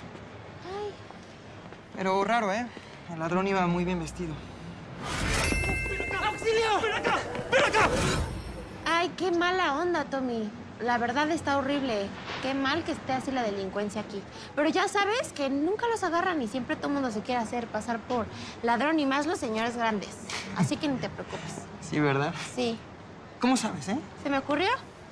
Pero raro, ¿eh? El ladrón iba muy bien vestido. ¡Auxilio! ¡Ven acá! ¡Ven acá! Ay, qué mala onda, Tommy. La verdad está horrible. qué mal que esté así la delincuencia aquí. Pero ya sabes que nunca los agarran y siempre todo el mundo se quiere hacer pasar por ladrón y más los señores grandes. Así que ni te preocupes. Sí, ¿verdad? Sí. ¿Cómo sabes, eh? ¿Se me ocurrió?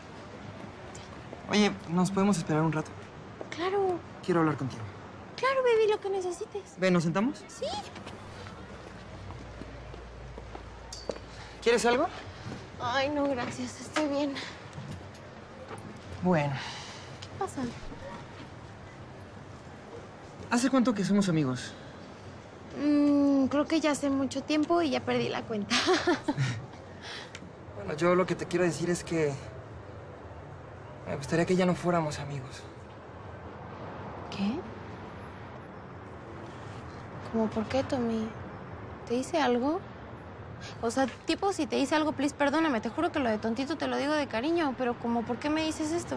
Oye, ¿nos podemos esperar un rato? Claro. Quiero hablar contigo. Claro, baby, lo que necesites. Ven, ¿nos sentamos? Sí. ¿Quieres algo? Ay, no, gracias. Estoy bien. Bueno. ¿Qué pasa? ¿Hace cuánto que somos amigos? Creo que ya hace mucho tiempo y ya perdí la cuenta. Bueno, yo lo que te quiero decir es que me gustaría que ya no fuéramos amigos. ¿Qué? ¿Cómo por qué, Tommy? ¿Te hice algo? O sea, tipo, si te hice algo, please, perdóname. Te juro que lo de tontito te lo digo de cariño, pero como, ¿por qué me dices esto?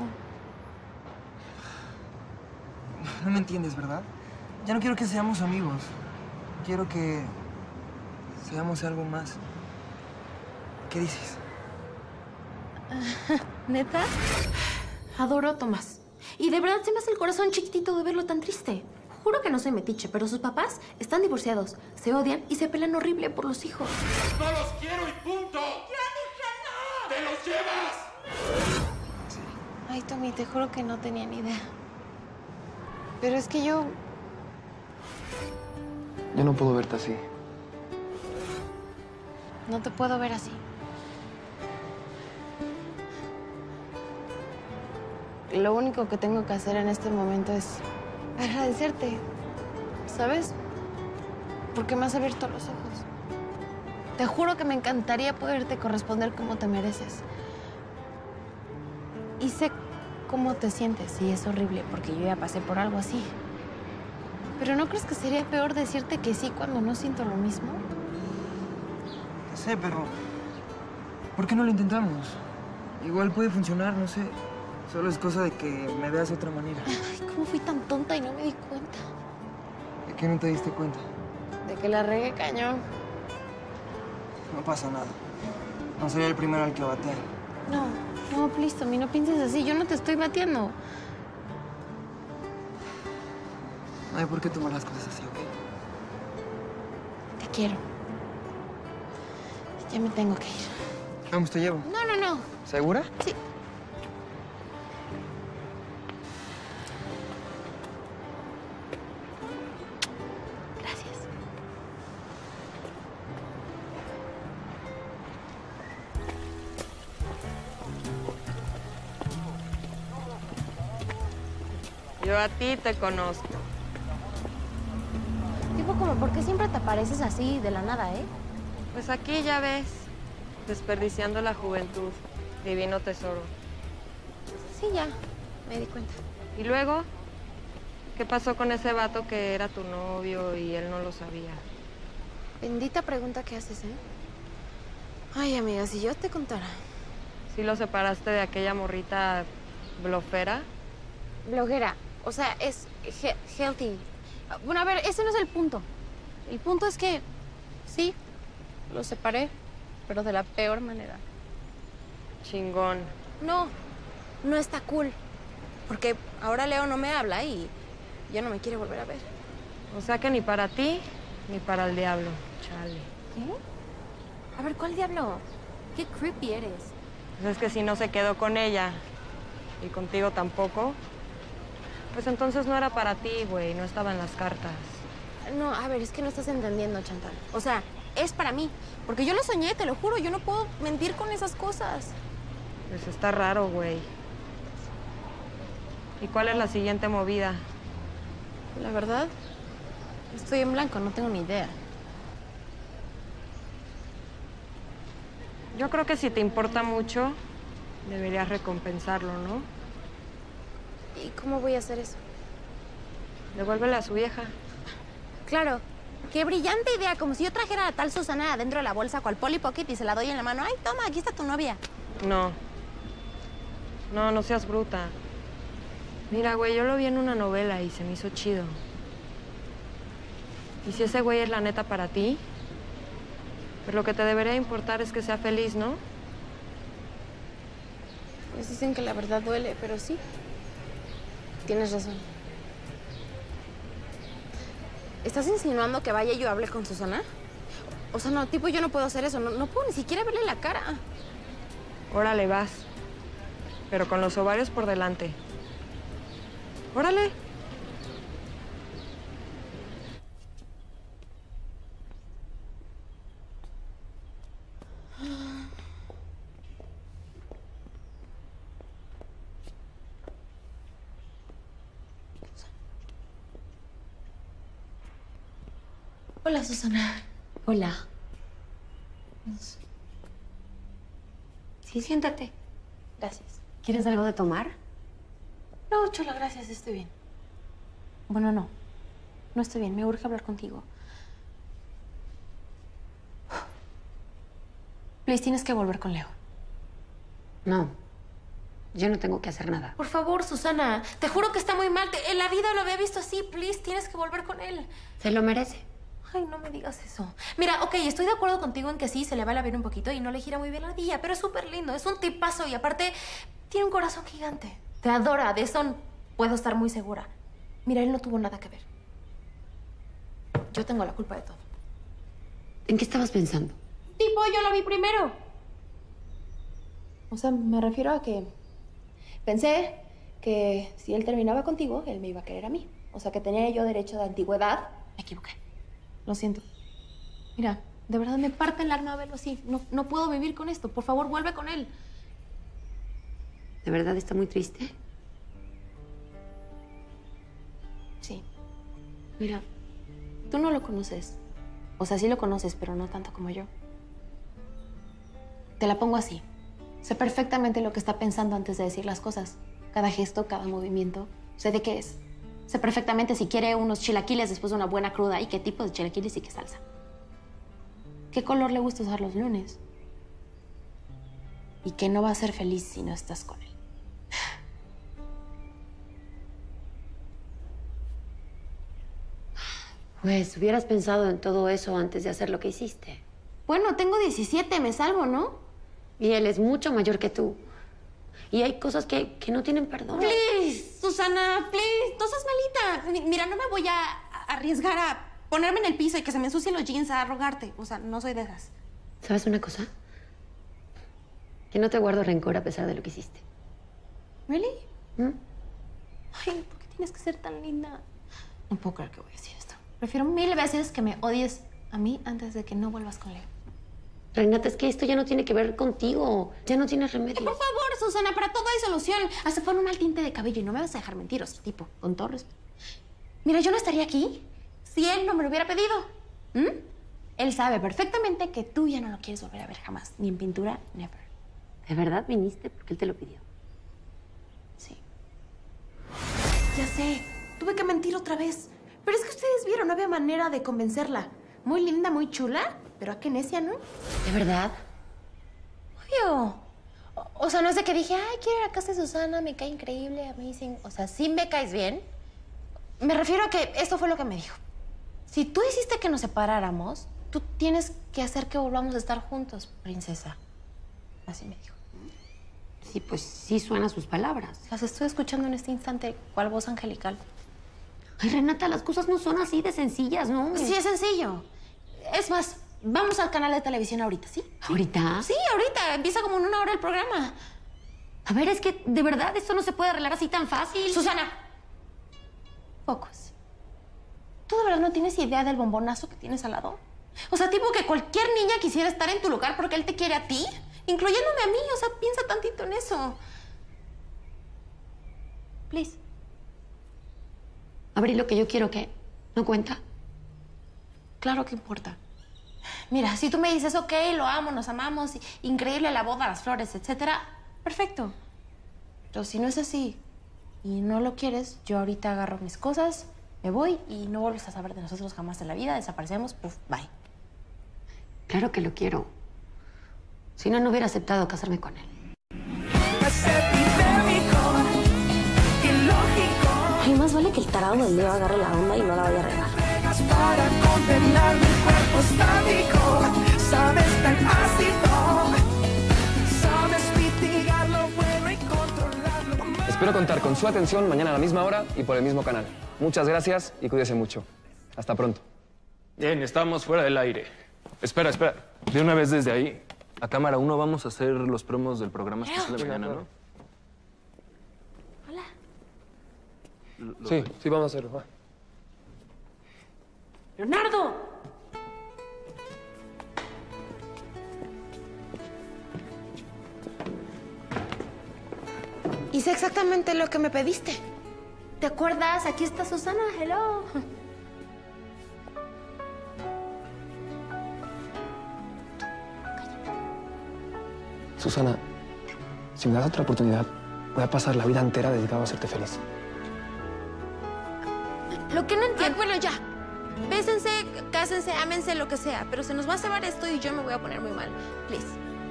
No me entiendes, ¿verdad? Ya no quiero que seamos amigos. Quiero que seamos algo más. ¿Qué dices? ¿Neta? Adoro a Tomás. Y de verdad se me hace el corazón chiquitito de verlo tan triste. Juro que no soy metiche, pero sus papás están divorciados, se odian y se pelean horrible por los hijos. ¡No los quiero y punto! ¡Ya dije no! ¡Te los llevas! Ay, Tommy, te juro que no tenía ni idea. Pero es que yo no puedo verte así. no te puedo ver así. Lo único que tengo que hacer en este momento es agradecerte, ¿sabes? Porque me has abierto los ojos. Te juro que me encantaría poderte corresponder como te mereces. Y sé cómo te sientes y es horrible porque yo ya pasé por algo así. ¿Pero no crees que sería peor decirte que sí cuando no siento lo mismo? No sé, pero ¿por qué no lo intentamos? Igual puede funcionar, no sé. Solo es cosa de que me veas de otra manera. Ay, ¿cómo fui tan tonta y no me di cuenta? ¿De qué no te diste cuenta? De que la regué cañón. No pasa nada. No sería el primero al que batea. No, please, Tommy, no pienses así. Yo no te estoy bateando. No hay por qué tomar las cosas así, ¿ok? Te quiero. Ya me tengo que ir. Vamos, te llevo. No. ¿Segura? Sí. Gracias. Yo a ti te conozco. Tipo como, ¿por qué siempre te apareces así de la nada, eh? Pues aquí ya ves, desperdiciando la juventud. Divino tesoro. Sí, ya. Me di cuenta. ¿Y luego? ¿Qué pasó con ese vato que era tu novio y él no lo sabía? Bendita pregunta que haces, ¿eh? Ay, amiga, si yo te contara. ¿Sí lo separaste de aquella morrita blofera? Bloguera. O sea, es healthy. Bueno, a ver, ese no es el punto. El punto es que, sí, lo separé, pero de la peor manera. Chingón. No está cool. Porque ahora Leo no me habla y ya no me quiere volver a ver. O sea que ni para ti, ni para el diablo. Chale. ¿Qué? A ver, ¿cuál diablo? Qué creepy eres. Pues es que si no se quedó con ella y contigo tampoco, pues entonces no era para ti, güey. No estaba en las cartas. No, a ver, es que no estás entendiendo, Chantal. O sea, es para mí. Porque yo lo soñé, te lo juro. Yo no puedo mentir con esas cosas. Pues está raro, güey. ¿Y cuál es la siguiente movida? La verdad, estoy en blanco, no tengo ni idea. Yo creo que si te importa mucho, deberías recompensarlo, ¿no? ¿Y cómo voy a hacer eso? Devuélvele a su vieja. Claro. Qué brillante idea, como si yo trajera a tal Susana adentro de la bolsa cual Polly Pocket y se la doy en la mano. ¡Ay, toma, aquí está tu novia! No. No seas bruta. Mira, güey, yo lo vi en una novela y se me hizo chido. Y si ese güey es la neta para ti, pues lo que te debería importar es que sea feliz, ¿no? Pues dicen que la verdad duele, pero sí. Tienes razón. ¿Estás insinuando que vaya y yo hable con Susana? O sea, no, tipo, yo no puedo hacer eso. No puedo ni siquiera verle la cara. Órale, vas. Pero con los ovarios por delante. Órale. Hola, Susana. Hola. Sí, siéntate. Gracias. ¿Quieres algo de tomar? No, Chola, gracias. Estoy bien. Bueno, no. No estoy bien. Me urge hablar contigo. Please, tienes que volver con Leo. No. Yo no tengo que hacer nada. Por favor, Susana. Te juro que está muy mal. En la vida lo había visto así. Please, tienes que volver con él. Se lo merece. Ay, no me digas eso. Mira, ok, estoy de acuerdo contigo en que sí, se le va la vida un poquito y no le gira muy bien la ardilla, pero es súper lindo, es un tipazo y aparte tiene un corazón gigante. Te adora, de eso puedo estar muy segura. Mira, él no tuvo nada que ver. Yo tengo la culpa de todo. ¿En qué estabas pensando? Tipo, yo lo vi primero. O sea, me refiero a que pensé que si él terminaba contigo, él me iba a querer a mí. O sea, que tenía yo derecho de antigüedad. Me equivoqué. Lo siento. Mira, de verdad me parte el alma verlo así. No puedo vivir con esto. Por favor, vuelve con él. ¿De verdad está muy triste? Sí. Mira, tú no lo conoces. O sea, sí lo conoces, pero no tanto como yo. Te la pongo así. Sé perfectamente lo que está pensando antes de decir las cosas. Cada gesto, cada movimiento. Sé de qué es. Sé perfectamente si quiere unos chilaquiles después de una buena cruda y qué tipo de chilaquiles y qué salsa. ¿Qué color le gusta usar los lunes? Y que no va a ser feliz si no estás con él. Pues hubieras pensado en todo eso antes de hacer lo que hiciste. Bueno, tengo 17, me salvo, ¿no? Y él es mucho mayor que tú. Y hay cosas que no tienen perdón. Please, Susana, please, no seas malita. Mira, no me voy a arriesgar a ponerme en el piso y que se me ensucien los jeans a rogarte. O sea, no soy de esas. ¿Sabes una cosa? Que no te guardo rencor a pesar de lo que hiciste. ¿Really? ¿Mm? Ay, ¿por qué tienes que ser tan linda? No puedo creer que voy a decir esto. Prefiero 1000 veces que me odies a mí antes de que no vuelvas con Leo. Renata, es que esto ya no tiene que ver contigo. Ya no tienes remedio. Por favor, Susana, para todo hay solución. Hasta por un mal tinte de cabello y no me vas a dejar mentiroso, tipo, con todo respeto. Mira, yo no estaría aquí si él no me lo hubiera pedido. ¿Mm? Él sabe perfectamente que tú ya no lo quieres volver a ver jamás. Ni en pintura, never. ¿De verdad viniste porque él te lo pidió? Sí. Ya sé. Tuve que mentir otra vez. Pero es que ustedes vieron, no había manera de convencerla. Muy linda, muy chula, pero a qué necia, ¿no? ¿De verdad? Obvio. O sea, no es de que dije, ay, quiero ir a casa de Susana, me cae increíble, amazing. O sea, sí me caes bien. Me refiero a que esto fue lo que me dijo. Si tú hiciste que nos separáramos, tú tienes que hacer que volvamos a estar juntos, princesa. Así me dijo. Sí, pues sí suenan sus palabras. Las estoy escuchando en este instante, cual voz angelical. Ay, Renata, las cosas no son así de sencillas, ¿no? Sí, es sencillo. Es más, vamos al canal de televisión ahorita, ¿sí? ¿Ahorita? Sí, ahorita. Empieza como en 1 hora el programa. A ver, es que de verdad esto no se puede arreglar así tan fácil. Susana. Focus. ¿Tú de verdad no tienes idea del bombonazo que tienes al lado? O sea, tipo que cualquier niña quisiera estar en tu lugar porque él te quiere a ti, incluyéndome a mí. O sea, piensa tantito en eso. Please. Abril, lo que yo quiero, ¿qué? ¿No cuenta? Claro que importa. Mira, si tú me dices, ok, lo amo, nos amamos, increíble la boda, las flores, etcétera, perfecto. Pero si no es así y no lo quieres, yo ahorita agarro mis cosas, me voy y no vuelves a saber de nosotros jamás en la vida, desaparecemos, puf, bye. Claro que lo quiero. Si no, no hubiera aceptado casarme con él. Ay, más vale que el tarado del Leo agarre la onda y no la vaya a regar. Para condenar mi cuerpo estático, sabes tan ácido, sabes mitigar lo bueno y controlarlo. Espero contar con su atención mañana a la misma hora y por el mismo canal. Muchas gracias y cuídese mucho. Hasta pronto. Bien, estamos fuera del aire. Espera. De una vez desde ahí, a cámara 1 vamos a hacer los promos del programa especial de mañana, ¿no? Hola. Sí, vamos a hacerlo. Va. ¡Leonardo! Hice exactamente lo que me pediste. ¿Te acuerdas? Aquí está Susana. Hello. Susana, si me das otra oportunidad, voy a pasar la vida entera dedicado a hacerte feliz. Lo que no entiendo... bueno, ya. Bésense, cásense, ámense, lo que sea. Pero se nos va a cebar esto y yo me voy a poner muy mal. Please.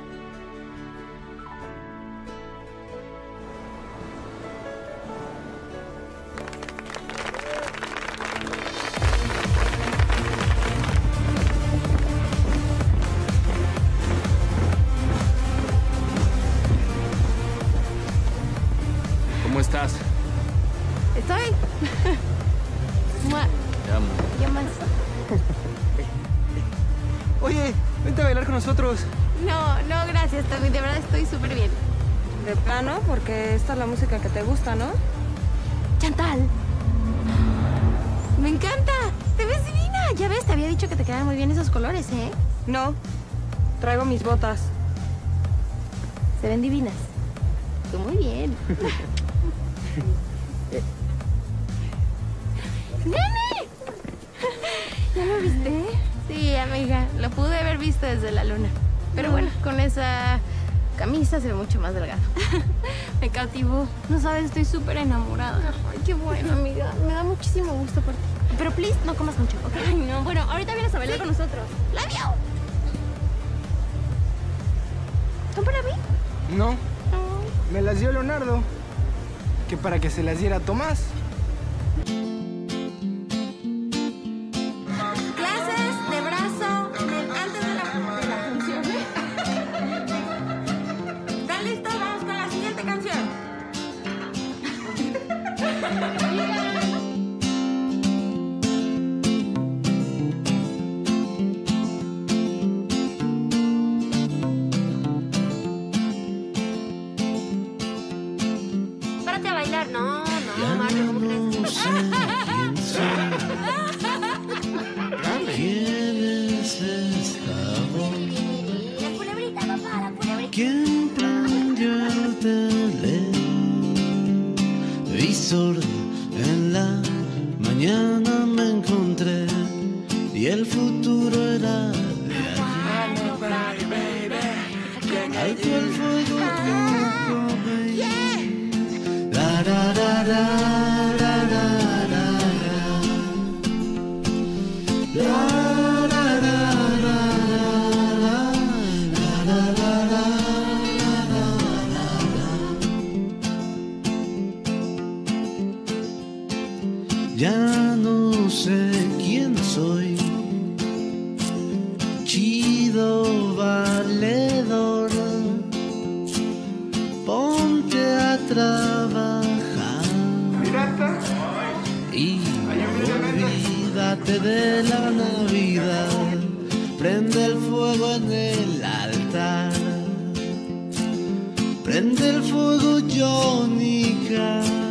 ¿Cómo estás? Estoy. Te amo. ¿Ya más? Oye, vente a bailar con nosotros. No, gracias, Tommy. De verdad estoy súper bien. De plano, porque esta es la música que te gusta, ¿no? Chantal. Me encanta. Te ves divina. Ya ves, te había dicho que te quedan muy bien esos colores, ¿eh? No. Traigo mis botas. Se ven divinas. Tú muy bien. ¡Nene! ¿Ya lo viste? Sí, amiga. Lo pude haber visto desde la luna. Pero bueno, con esa camisa se ve mucho más delgado. Me cautivó. No sabes, estoy súper enamorada. Ay, qué bueno, amiga. Me da muchísimo gusto por ti. Pero please, no comas mucho, ¿ok? Ay, no. Bueno, ahorita vienes a bailar con nosotros. ¡La vio! ¿Son para mí? No. Me las dio Leonardo. Que para que se las diera Tomás. Clases de brazo antes de la función. ¿Están listos? Vamos con la siguiente canción. Párate a bailar. No, Mario, ¿cómo crees? ¿Quién es esta voz? La culebrita, papá, la culebrita. ¿Quién prendió el televisor? En la mañana me encontré y el futuro era de ayer. Alto el fuego, la ra ra ra ra ra ra la ra ra ra ya no sé quién soy, chido valedor, ponte a trabajar y olvídate de la Navidad, prende el fuego en el altar, prende el fuego, Johnny Cash.